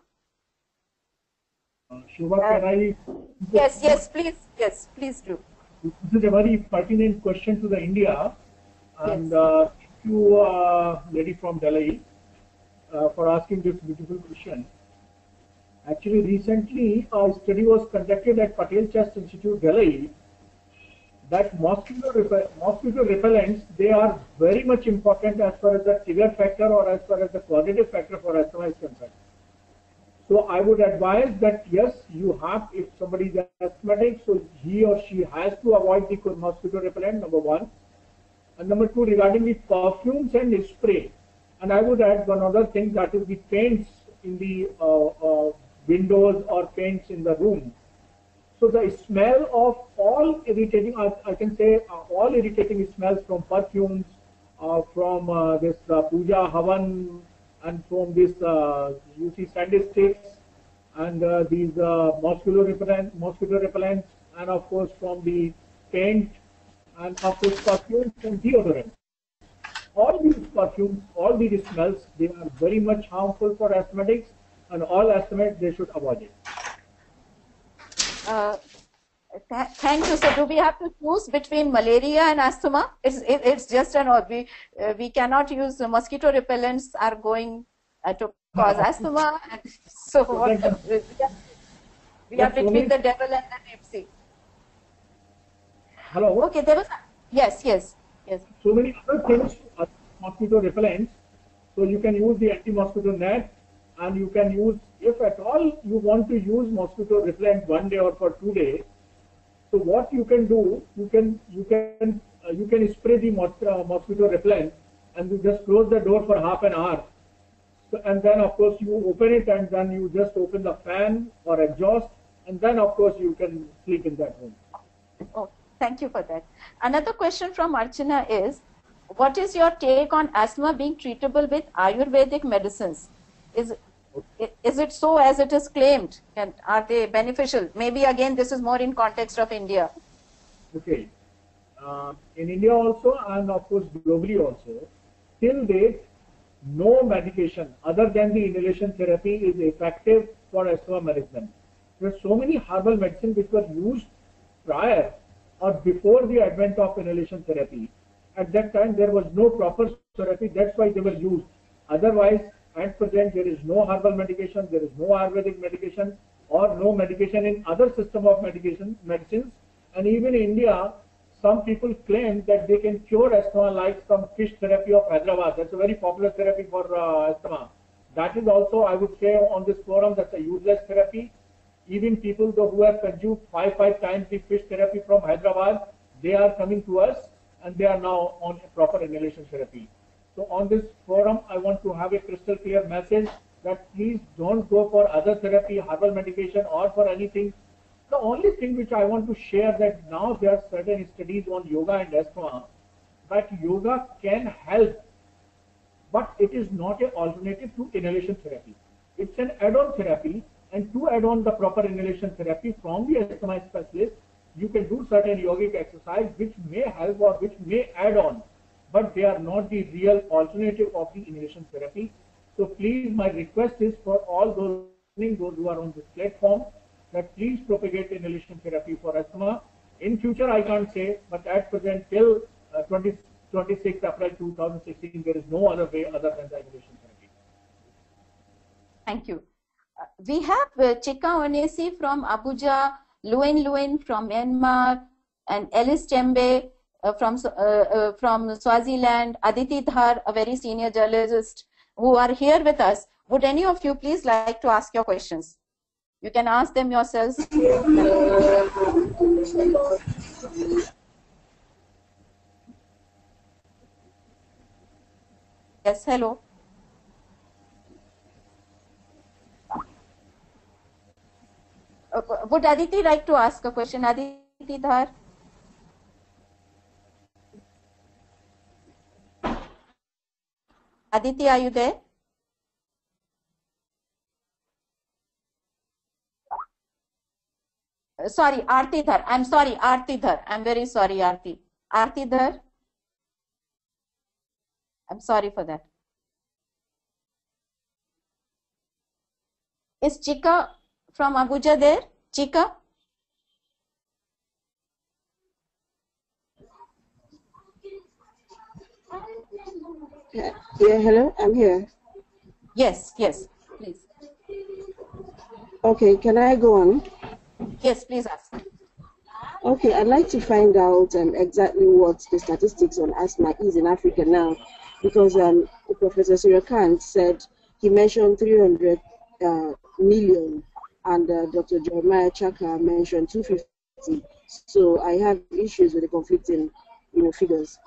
Uh, Shobha, can I? Yes, yes, please, yes, please do. This is a very pertinent question to the India, and Yes. uh, thank you, uh, lady from Delhi, uh, for asking this beautiful question. Actually, recently a study was conducted at Patel Chest Institute, Delhi, that mosquito, repel mosquito repellents, they are very much important as far as the trigger factor or as far as the causative factor for asthma is concerned. So I would advise that yes, you have, if somebody is asthmatic, so he or she has to avoid the mosquito repellent, number one. And number two, regarding the perfumes and spray. And I would add one other thing, that is the paints in the uh, uh, windows or paints in the room. So the smell of all irritating, I, I can say uh, all irritating smells from perfumes, uh, from uh, this uh, puja havan, and from this uh, you see sandy sticks, and uh, these uh, mosquito repellent, mosquito repellents, and of course from the paint, and of course perfumes and deodorant. All these perfumes, all these smells, they are very much harmful for asthmatics, and all asthmatics, they should avoid it. Uh, th thank you. So, do we have to choose between malaria and asthma? It's it, it's just an we uh, we cannot use uh, mosquito repellents are going uh, to cause asthma. And so what, uh, we are, we are between the devil and the deep sea. Hello. Okay, there was yes, yes, yes. So many other things are mosquito repellents. So you can use the anti-mosquito net, and you can use, if at all you want to use mosquito repellent one day or for two days. So what you can do, you can you can uh, you can spray the mosquito, uh, mosquito repellent, and you just close the door for half an hour. So, and then of course you open it, and then you just open the fan or exhaust, and then of course you can sleep in that room. Oh, thank you for that. Another question from Archana is, what is your take on asthma being treatable with Ayurvedic medicines? Is Is it so as it is claimed? And are they beneficial? Maybe again, this is more in context of India. Okay. Uh, in India also, and of course globally also, till date, no medication other than the inhalation therapy is effective for asthma management. There are so many herbal medicines which were used prior or before the advent of inhalation therapy. At that time, there was no proper therapy. That's why they were used. Otherwise, at present, there is no herbal medication, there is no Ayurvedic medication, or no medication in other system of medication medicines. And even in India, some people claim that they can cure asthma like some fish therapy of Hyderabad. That's a very popular therapy for uh, asthma. That is also, I would say, on this forum, that's a useless therapy. Even people though who have consumed five five times the fish therapy from Hyderabad, they are coming to us, and they are now on a proper inhalation therapy. So on this forum, I want to have a crystal clear message that please don't go for other therapy, herbal medication, or for anything. The only thing which I want to share, that now there are certain studies on yoga and asthma, that yoga can help, but it is not an alternative to inhalation therapy. It's an add-on therapy, and to add on the proper inhalation therapy from the asthma specialist, you can do certain yogic exercise which may help or which may add on, but they are not the real alternative of the inhalation therapy. So please, my request is for all those those who are on this platform, that please propagate inhalation therapy for asthma. In future, I can't say, but at present, till uh, twenty-sixth April two thousand sixteen, there is no other way other than the inhalation therapy. Thank you. Uh, we have uh, Chika Onesi from Abuja, Luen Luen from Myanmar, and Alice Tembe Uh, from uh, uh, from Swaziland, Aditi Dhar, a very senior geologist, who are here with us. Would any of you please like to ask your questions? You can ask them yourselves. Yes, hello. Uh, would Aditi like to ask a question? Aditi Dhar? Aditi, are you there? Uh, sorry, Aarti Dhar. I'm sorry, Aarti Dhar. I'm very sorry, Aarti. Aarti Dhar. I'm sorry for that. Is Chika from Abuja there? Chika? Yeah, yeah, hello, I'm here. Yes, yes, please. Okay, can I go on? Yes, please ask. Okay, I'd like to find out um, exactly what the statistics on asthma is in Africa now, because um, Professor Surya Kant said he mentioned three hundred uh, million, and uh, Doctor Jeremiah Chakaya mentioned two hundred fifty. So I have issues with the conflicting, you know, figures.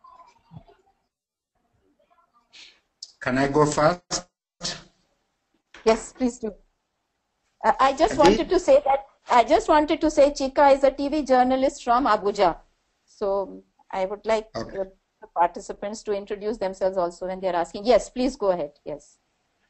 Can I go first? Yes, please do. Uh, I just wanted to say that, I just wanted to say Chika is a T V journalist from Abuja. So I would like okay. uh, the participants to introduce themselves also when they're asking. Yes, please go ahead. Yes.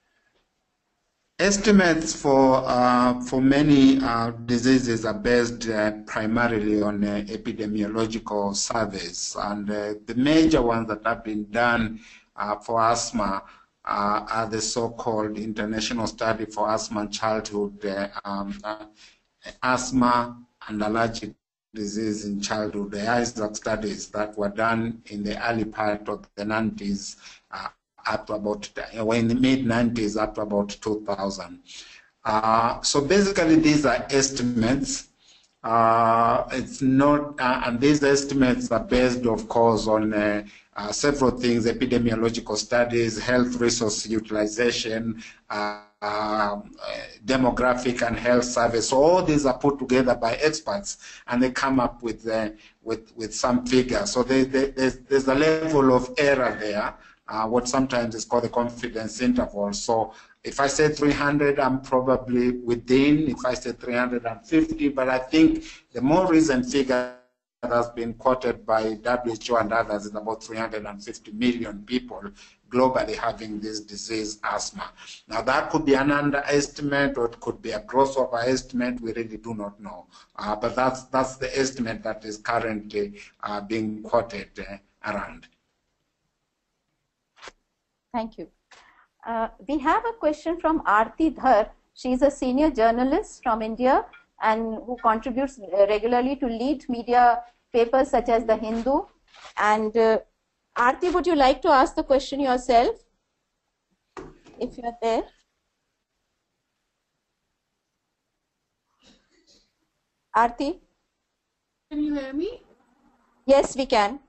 Estimates for uh, for many uh, diseases are based uh, primarily on uh, epidemiological surveys, and uh, the major ones that have been done uh, for asthma uh, are the so-called International Study for Asthma and Childhood uh, um, uh, Asthma and Allergic Disease in Childhood, the ISAC studies that were done in the early part of the nineties. Uh, up to about, well, in the mid nineties, up to about two thousand. Uh, so basically, these are estimates. Uh, it's not, uh, and these estimates are based, of course, on uh, uh, several things: epidemiological studies, health resource utilization, uh, uh, demographic and health surveys. So all these are put together by experts, and they come up with uh, with with some figures. So they, they, there's, there's a level of error there. Uh, what sometimes is called the confidence interval. So if I say three hundred, I'm probably within. If I say three hundred fifty, but I think the more recent figure that has been quoted by W H O and others is about three hundred fifty million people globally having this disease, asthma. Now that could be an underestimate or it could be a gross overestimate. We really do not know. Uh, but that's, that's the estimate that is currently uh, being quoted uh, around. Thank you. Uh, we have a question from Aarti Dhar. She is a senior journalist from India and who contributes regularly to lead media papers such as The Hindu. And uh, Aarti, would you like to ask the question yourself, if you're there? Aarti? Can you hear me? Yes, we can.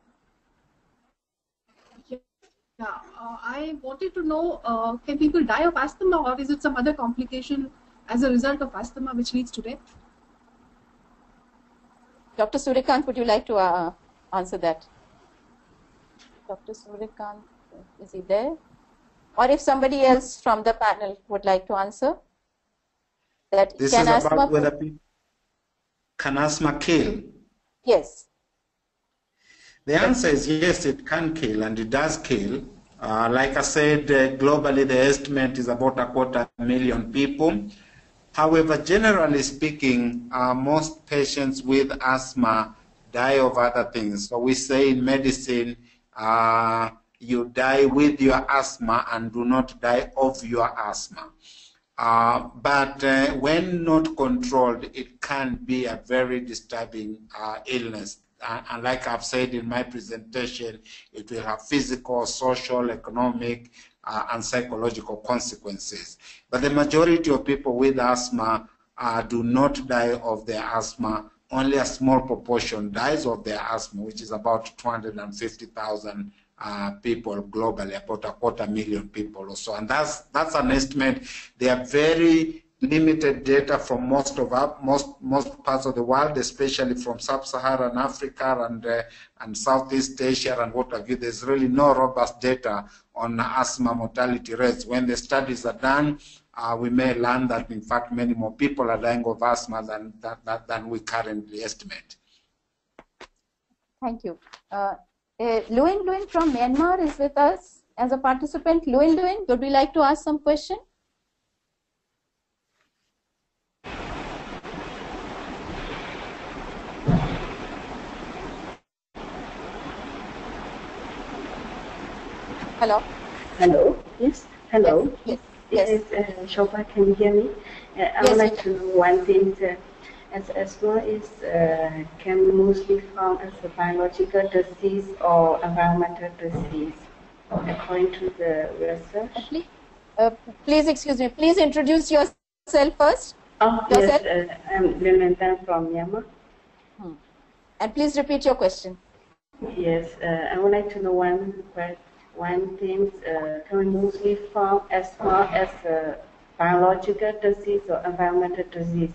Yeah, uh, I wanted to know, uh, can people die of asthma or is it some other complication as a result of asthma which leads to death? Doctor Suryakant, would you like to uh, answer that? Doctor Suryakant, is he there? Or if somebody else from the panel would like to answer? That this can is asthma about whether people, can asthma kill? Yes. The answer is yes, it can kill, and it does kill. Uh, like I said, uh, globally the estimate is about a quarter million people. However, generally speaking, uh, most patients with asthma die of other things. So we say in medicine, uh, you die with your asthma and do not die of your asthma. Uh, but uh, when not controlled, it can be a very disturbing uh, illness. Uh, and like I've said in my presentation, it will have physical, social, economic, uh, and psychological consequences. But the majority of people with asthma uh, do not die of their asthma. Only a small proportion dies of their asthma, which is about two hundred fifty thousand uh, people globally, about a quarter million people or so. And that's, that's an estimate. They are very limited data from most of our, most most parts of the world, especially from sub-Saharan Africa and uh, and Southeast Asia and what have you. There's really no robust data on asthma mortality rates. When the studies are done, uh, we may learn that in fact many more people are dying of asthma than that, that than we currently estimate. Thank you. Uh, uh, Luin Luin from Myanmar is with us as a participant. Luin Luin, would we like to ask some question? Hello? Hello? Yes? Hello? Yes. Yes. Yes, uh, Shobha, can you hear me? Uh, I Yes, would like yes. to know one thing. Uh, as asthma is, uh, can mostly found as a biological disease or environmental disease, according to the research. Uh, please, uh, please excuse me. Please introduce yourself first. Oh, Yourself. yes, uh, I'm Linda from Myanmar. Hmm. And please repeat your question. Yes, uh, I would like to know one one thing. Uh, can we mostly found asthma as a biological disease or environmental disease?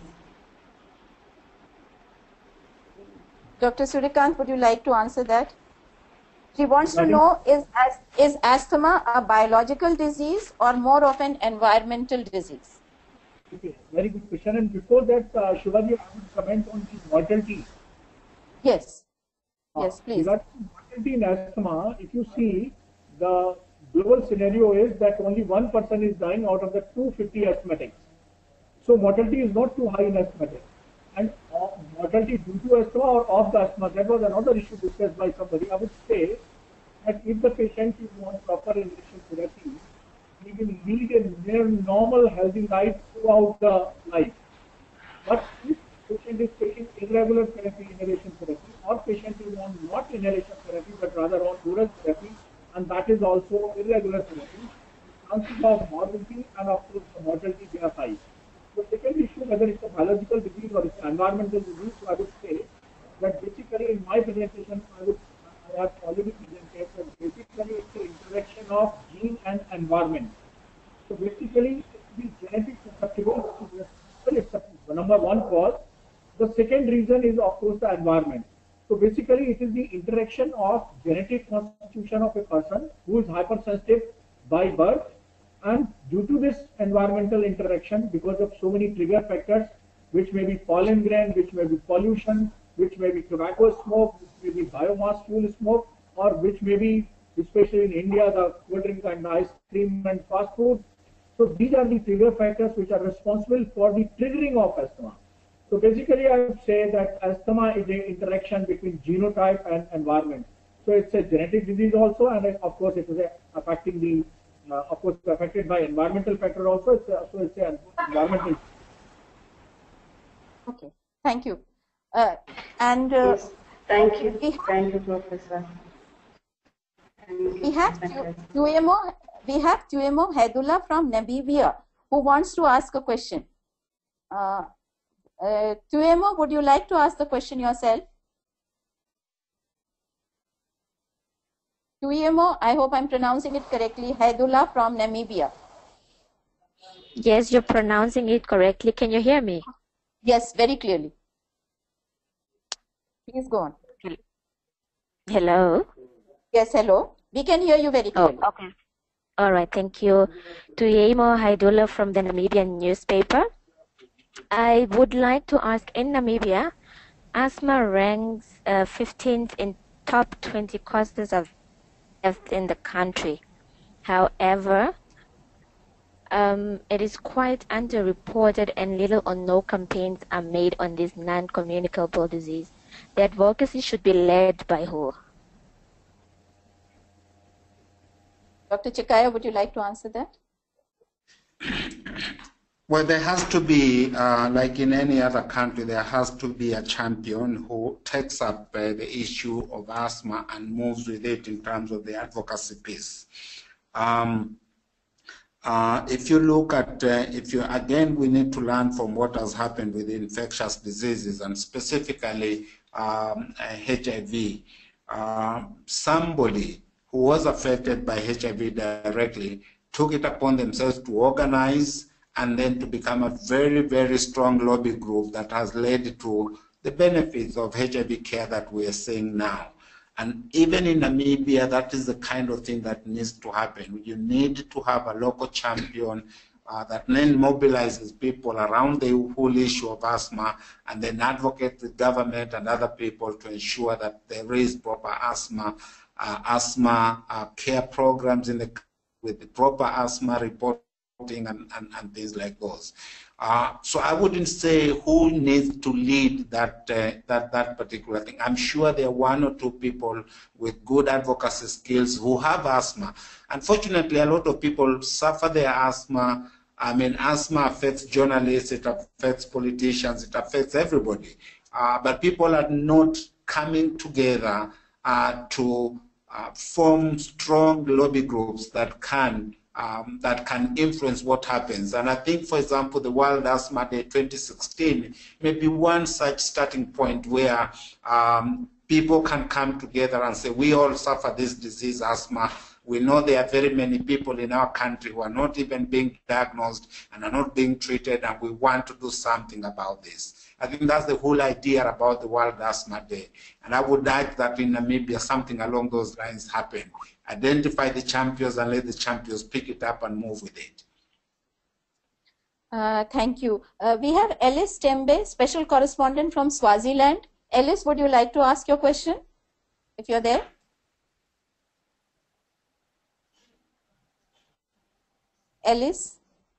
Doctor Surya, would you like to answer that? She wants to I think- know, is, is asthma a biological disease or more of an environmental disease? Okay, very good question. And before that, uh, Shubhaji, I would comment on the mortality. Yes. Uh, Yes, please. Regarding mortality in asthma, if you see, the global scenario is that only one person is dying out of the two hundred fifty asthmatics. So mortality is not too high in asthmatics. And uh, mortality due to asthma or of the asthma, that was another issue discussed by somebody. I would say that if the patient is on proper inhalation therapy, he will lead a near normal healthy life throughout the life. But if patient is taking irregular therapy, inhalation therapy, or patient is on not inhalation therapy but rather on oral therapy, and that is also irregular therapy, chances of morbidity and of course the mortality they are high. The second issue, whether it's a biological disease or it's an environmental disease, so I would say that basically in my presentation, I would I have already presented that basically it's the interaction of gene and environment. So basically, the genetic susceptibility is it's the number one cause. The second reason is of course the environment. So basically, it is the interaction of genetic constitution of a person who is hypersensitive by birth, and due to this environmental interaction, because of so many trigger factors, which may be pollen grain, which may be pollution, which may be tobacco smoke, which may be biomass fuel smoke, or which may be, especially in India, the cold drink and ice cream and fast food. So these are the trigger factors which are responsible for the triggering of asthma. So basically, I would say that asthma is an interaction between genotype and environment. So it's a genetic disease also, and of course, it is affecting the, uh, of course, affected by environmental factor also. It's a, so it's an environmental. Okay, thank you. Uh, and uh, Yes, thank you, we, thank you, Professor. Thank you. we have Q M O. We have Q M O Hedula from Namibia who wants to ask a question. Uh, uh, Q M O, would you like to ask the question yourself? Q M O, I hope I'm pronouncing it correctly. Hedula from Namibia. Yes, you're pronouncing it correctly. Can you hear me? Yes, very clearly. Please go on. Hello? Yes, hello. We can hear you very clearly. Oh, okay. All right, thank you. Tuyemo Haidula from the Namibian newspaper. I would like to ask, in Namibia, asthma ranks uh, fifteenth in top twenty causes of death in the country. However, um, it is quite underreported and little or no campaigns are made on this non-communicable disease. The advocacy should be led by who? Doctor Chakaya, would you like to answer that? Well, there has to be, uh, like in any other country, there has to be a champion who takes up uh, the issue of asthma and moves with it in terms of the advocacy piece. Um, uh, if you look at, uh, if you, again, we need to learn from what has happened with infectious diseases and specifically um, uh, H I V. Uh, somebody who was affected by H I V directly took it upon themselves to organize and then to become a very, very strong lobby group that has led to the benefits of H I V care that we are seeing now. And even in Namibia, that is the kind of thing that needs to happen. You need to have a local champion uh, that then mobilizes people around the whole issue of asthma and then advocate with government and other people to ensure that there is proper asthma, uh, asthma uh, care programs in the with the proper asthma reporting and, and, and things like those. Uh, so I wouldn't say who needs to lead that, uh, that, that particular thing. I'm sure there are one or two people with good advocacy skills who have asthma. Unfortunately, a lot of people suffer their asthma. I mean, asthma affects journalists, it affects politicians, it affects everybody. Uh, but people are not coming together uh, to uh, form strong lobby groups that can Um, that can influence what happens. And I think, for example, the World Asthma Day twenty sixteen may be one such starting point where um, people can come together and say, we all suffer this disease, asthma. We know there are very many people in our country who are not even being diagnosed and are not being treated, and we want to do something about this. I think that's the whole idea about the World Asthma Day. And I would urge that in Namibia, something along those lines happen. Identify the champions and let the champions pick it up and move with it. Uh, thank you. Uh, we have Ellis Tembe, special correspondent from Swaziland. Ellis, would you like to ask your question, if you're there? Ellis?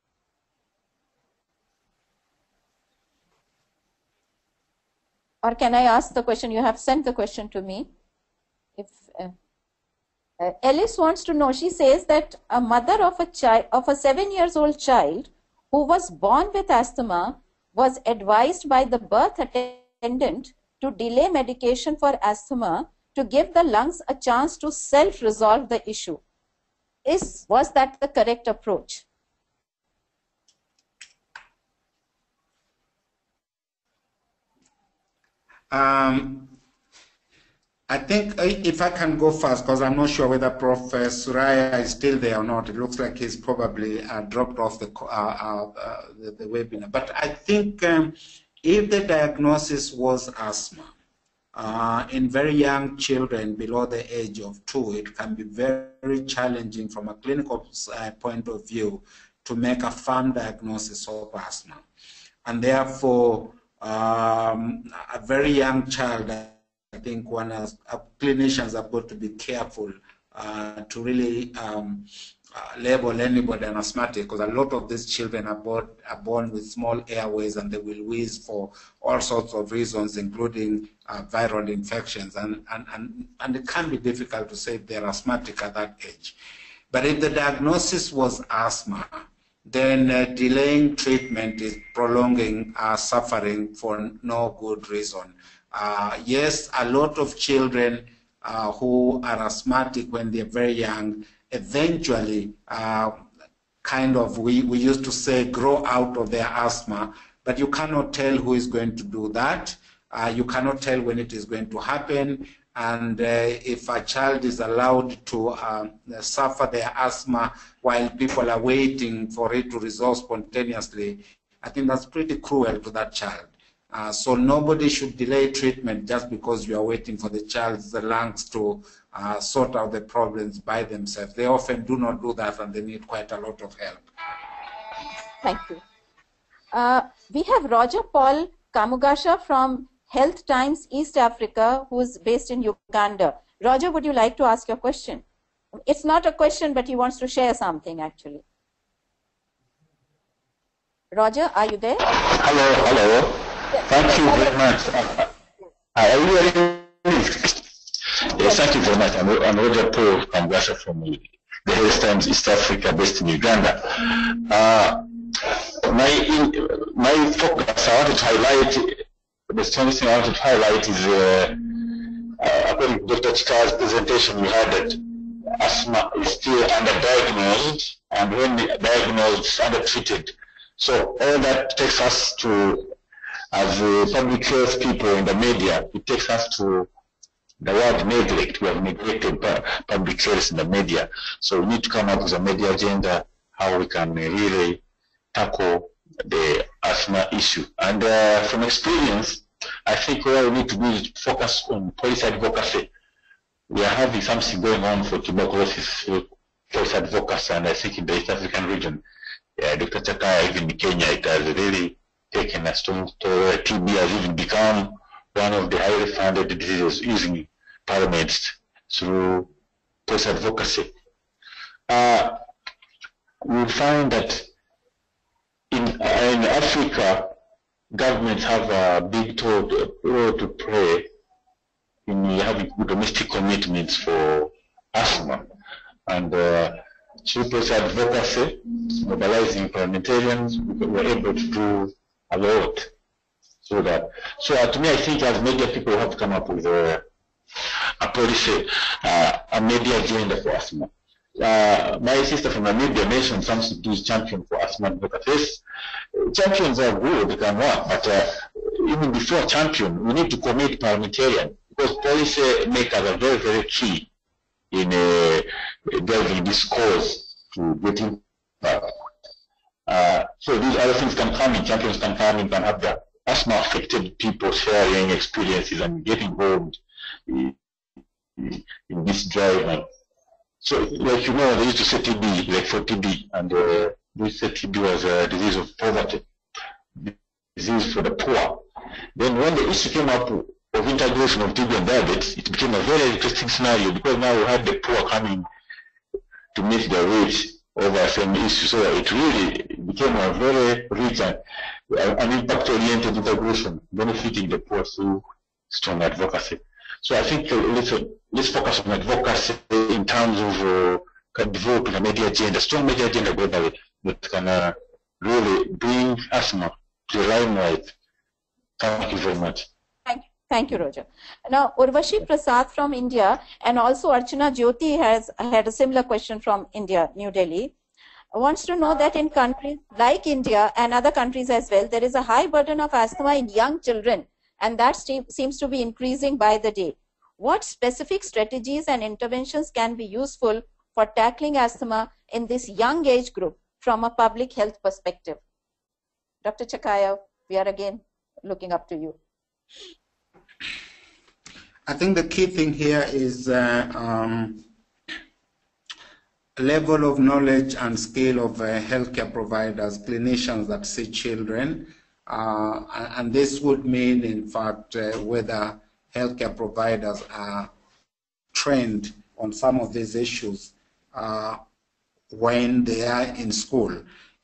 Or can I ask the question? You have sent the question to me. If uh, uh, Ellis wants to know, she says that a mother of a child, of a seven years old child who was born with asthma was advised by the birth attendant to delay medication for asthma to give the lungs a chance to self-resolve the issue. Is, was that the correct approach? Um, I think if I can go first, because I'm not sure whether Professor Surya is still there or not. It looks like he's probably uh, dropped off the, uh, uh, uh, the, the webinar. But I think um, if the diagnosis was asthma, uh, in very young children below the age of two, it can be very challenging from a clinical uh, point of view to make a firm diagnosis of asthma. And therefore, um, a very young child, I think one has, uh, clinicians have got to be careful uh, to really um, uh, label anybody an asthmatic, because a lot of these children are born, are born with small airways and they will wheeze for all sorts of reasons, including uh, viral infections. And, and, and, and it can be difficult to say if they're asthmatic at that age. But if the diagnosis was asthma, then uh, delaying treatment is prolonging uh, suffering for no good reason. Uh, yes, a lot of children uh, who are asthmatic when they're very young, eventually uh, kind of, we, we used to say, grow out of their asthma, but you cannot tell who is going to do that. Uh, you cannot tell when it is going to happen. And uh, if a child is allowed to uh, suffer their asthma while people are waiting for it to resolve spontaneously, I think that's pretty cruel to that child. Uh, so nobody should delay treatment just because you are waiting for the child's lungs to uh, sort out the problems by themselves. They often do not do that, and they need quite a lot of help. Thank you. Uh, we have Roger Paul Kamugasha from Health Times East Africa, who is based in Uganda. Roger, would you like to ask your question? It's not a question, but he wants to share something, actually. Roger, are you there? Hello, hello. Yes. Thank you very much. Uh, are you hearing me? Yes, thank you very much. I'm, I'm Roger Paul Kamugasha from the Health Times East Africa, based in Uganda. Uh, my, my focus, I want to highlight the strongest thing I want to highlight is, uh, uh, according to Doctor Chikaya's presentation, we had that asthma is still underdiagnosed, and when diagnosed, undertreated. So all that takes us to, as uh, public health people in the media, it takes us to the word neglect. We have neglected public health in the media. So we need to come up with a media agenda, how we can really tackle the asthma issue. And uh, from experience, I think what we need to do is focus on policy advocacy. We are having something going on for tuberculosis policy advocacy, and I think in the East African region, yeah, Doctor Chakaya, even in Kenya, it has really taken a strong toll. T B has even become one of the highly funded diseases using paramedics through policy advocacy. Uh, we find that in, in Africa, governments have a big role to play in having domestic commitments for asthma. And uh, through policy advocacy, mobilizing parliamentarians, we were able to do a lot. So that, so uh, to me, I think as media people have to come up with a, a policy, uh, a media agenda for asthma. Uh, my sister from Namibia mentioned something to do with champion for asthma advocacy. Champions are good, they can work, but uh, even before champion, we need to commit parliamentarian, because policy makers are very, very key in uh, delving this cause to getting impact. Uh, so these other things can come in, champions can come in, can have the asthma affected people sharing experiences and getting involved in, in this drive. And so, like you know, they used to say T B, like for T B, and uh, they said T B was a disease of poverty, disease for the poor. Then when the issue came up of integration of T B and diabetes, it became a very interesting scenario, because now we had the poor coming to meet their weight over the same issue. So it really became a very rich and an impact-oriented integration, benefiting the poor through strong advocacy. So I think uh, let's, uh, let's focus on advocacy in terms of uh, developing a media agenda, strong media agenda globally that can uh, really bring asthma to the limelight. Thank you very much. Thank you. Thank you, Roger. Now, Urvashi Prasad from India, and also Archana Jyoti has had a similar question from India, New Delhi, wants to know that in countries like India and other countries as well, there is a high burden of asthma in young children, and that seems to be increasing by the day. What specific strategies and interventions can be useful for tackling asthma in this young age group from a public health perspective? Doctor Chakaya, we are again looking up to you. I think the key thing here is uh, um, level of knowledge and skill of uh, healthcare providers, clinicians that see children, uh, and this would mean, in fact, uh, whether healthcare providers are trained on some of these issues uh, when they are in school.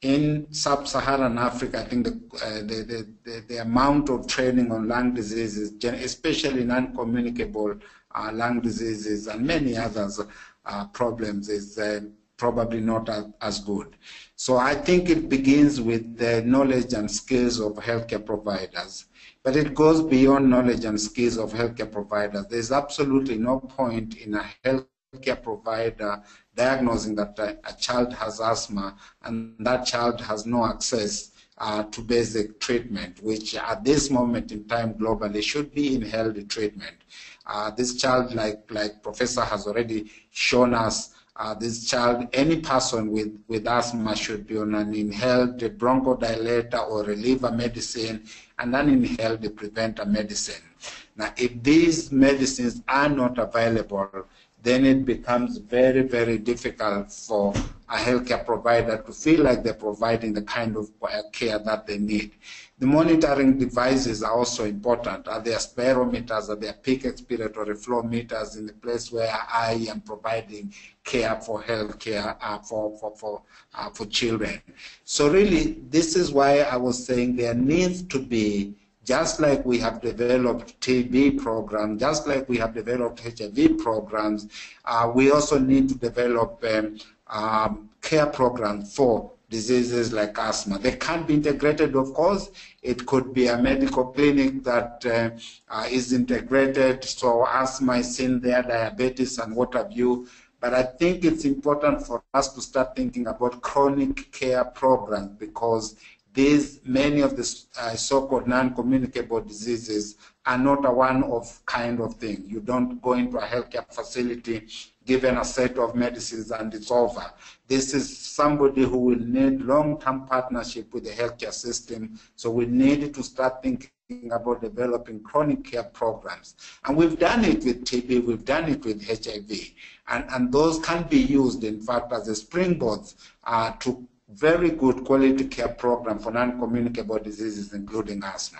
In sub-Saharan Africa, I think the, uh, the, the, the, the amount of training on lung diseases, especially non-communicable uh, lung diseases and many others uh, problems, is uh, probably not as, as good. So I think it begins with the knowledge and skills of healthcare providers, but it goes beyond knowledge and skills of healthcare providers. There's absolutely no point in a healthcare provider diagnosing that a, a child has asthma and that child has no access uh, to basic treatment, which at this moment in time globally should be inhaled treatment. Uh, this child, like, like Professor has already shown us, uh, this child, any person with, with asthma should be on an inhaled bronchodilator or reliever medicine and an inhaled preventer medicine. Now, if these medicines are not available, then it becomes very, very difficult for a healthcare provider to feel like they're providing the kind of care that they need. The monitoring devices are also important. Are there spirometers? Are there peak expiratory flow meters in the place where I am providing care for healthcare uh, for, for, for, uh, for children? So really, this is why I was saying there needs to be, just like we have developed T B programs, just like we have developed H I V programs, uh, we also need to develop um, um, care programs for diseases like asthma. They can be integrated, of course. It could be a medical clinic that uh, uh, is integrated, so asthma is in there, diabetes and what have you. But I think it's important for us to start thinking about chronic care programs, because these, many of the uh, so-called non-communicable diseases are not a one-off kind of thing. You don't go into a healthcare facility given a set of medicines and it's over. This is somebody who will need long-term partnership with the healthcare system. So we need to start thinking about developing chronic care programs. And we've done it with T B, we've done it with H I V. And, and those can be used, in fact, as a springboards uh, to very good quality care program for non-communicable diseases, including asthma.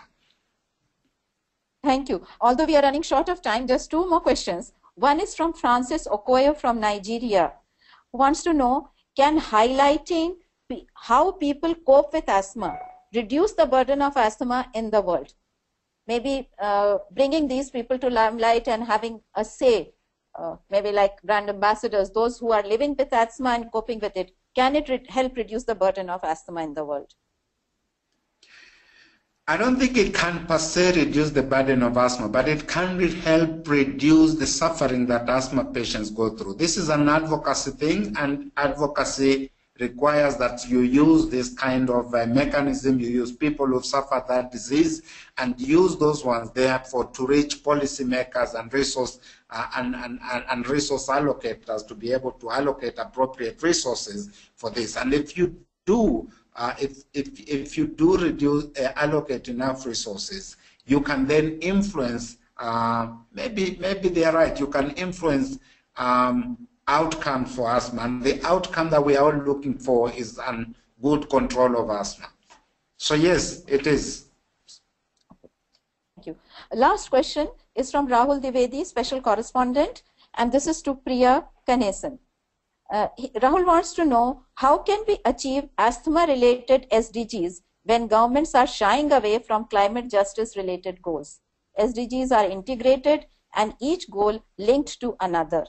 Thank you. Although we are running short of time, just two more questions. One is from Francis Okoye from Nigeria, who wants to know, can highlighting how people cope with asthma, reduce the burden of asthma in the world. Maybe uh, bringing these people to limelight and having a say, uh, maybe like brand ambassadors, those who are living with asthma and coping with it. Can it re help reduce the burden of asthma in the world? I don't think it can per se reduce the burden of asthma, but it can re help reduce the suffering that asthma patients go through. This is an advocacy thing, and advocacy requires that you use this kind of uh, mechanism. You use people who suffer that disease and use those ones, therefore, to reach policymakers and resource uh, and, and, and resource allocators to be able to allocate appropriate resources for this. And if you do Uh, if, if, if you do reduce, uh, allocate enough resources, you can then influence, uh, maybe, maybe they're right, you can influence um, outcome for asthma. And the outcome that we are all looking for is a good control of asthma. So yes, it is. Thank you. Last question is from Rahul Dwivedi, special correspondent, and this is to Priya Kanayson. Uh, Rahul wants to know, how can we achieve asthma-related S D Gs when governments are shying away from climate justice-related goals? S D Gs are integrated and each goal linked to another.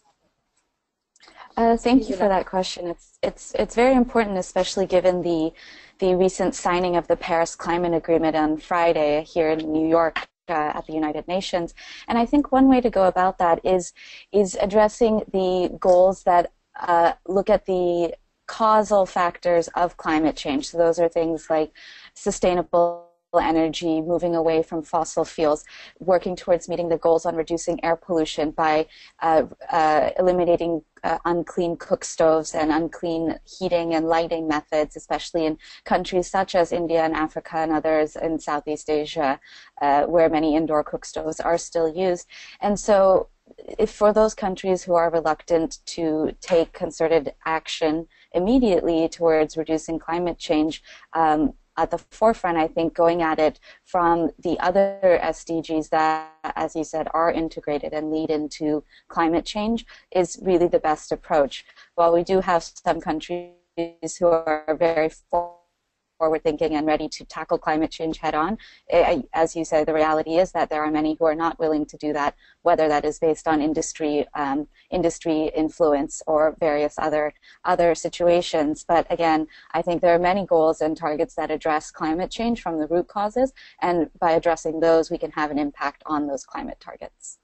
Uh, thank you for that question. It's it's it's very important, especially given the the recent signing of the Paris Climate Agreement on Friday here in New York. Uh, at the United Nations. And I think one way to go about that is is addressing the goals that uh, look at the causal factors of climate change. So those are things like sustainable energy, moving away from fossil fuels, working towards meeting the goals on reducing air pollution by uh, uh, eliminating uh, unclean cook stoves and unclean heating and lighting methods, especially in countries such as India and Africa and others in Southeast Asia, uh, where many indoor cook stoves are still used. And so if for those countries who are reluctant to take concerted action immediately towards reducing climate change, um, at the forefront, I think, going at it from the other S D Gs that, as you said, are integrated and lead into climate change is really the best approach. While we do have some countries who are very forward-thinking and ready to tackle climate change head-on, as you said, the reality is that there are many who are not willing to do that, whether that is based on industry, um, industry influence or various other other situations. But again, I think there are many goals and targets that address climate change from the root causes, and by addressing those, we can have an impact on those climate targets.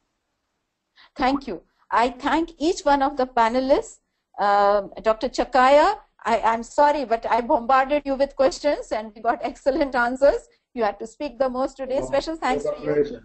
Thank you. I thank each one of the panelists. Uh, Doctor Chakaya, I, I'm sorry, but I bombarded you with questions and we got excellent answers. You had to speak the most today. Special thanks to you.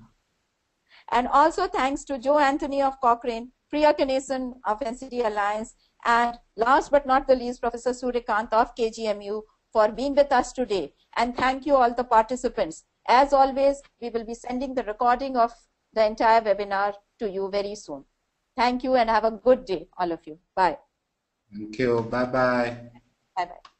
And also thanks to Joe Anthony of Cochrane, Priya Kanayson of N C D Alliance, and last but not the least, Professor Surya Kant of K G M U for being with us today. And thank you all the participants. As always, we will be sending the recording of the entire webinar to you very soon. Thank you and have a good day, all of you. Bye. Thank you. Bye-bye. Bye-bye.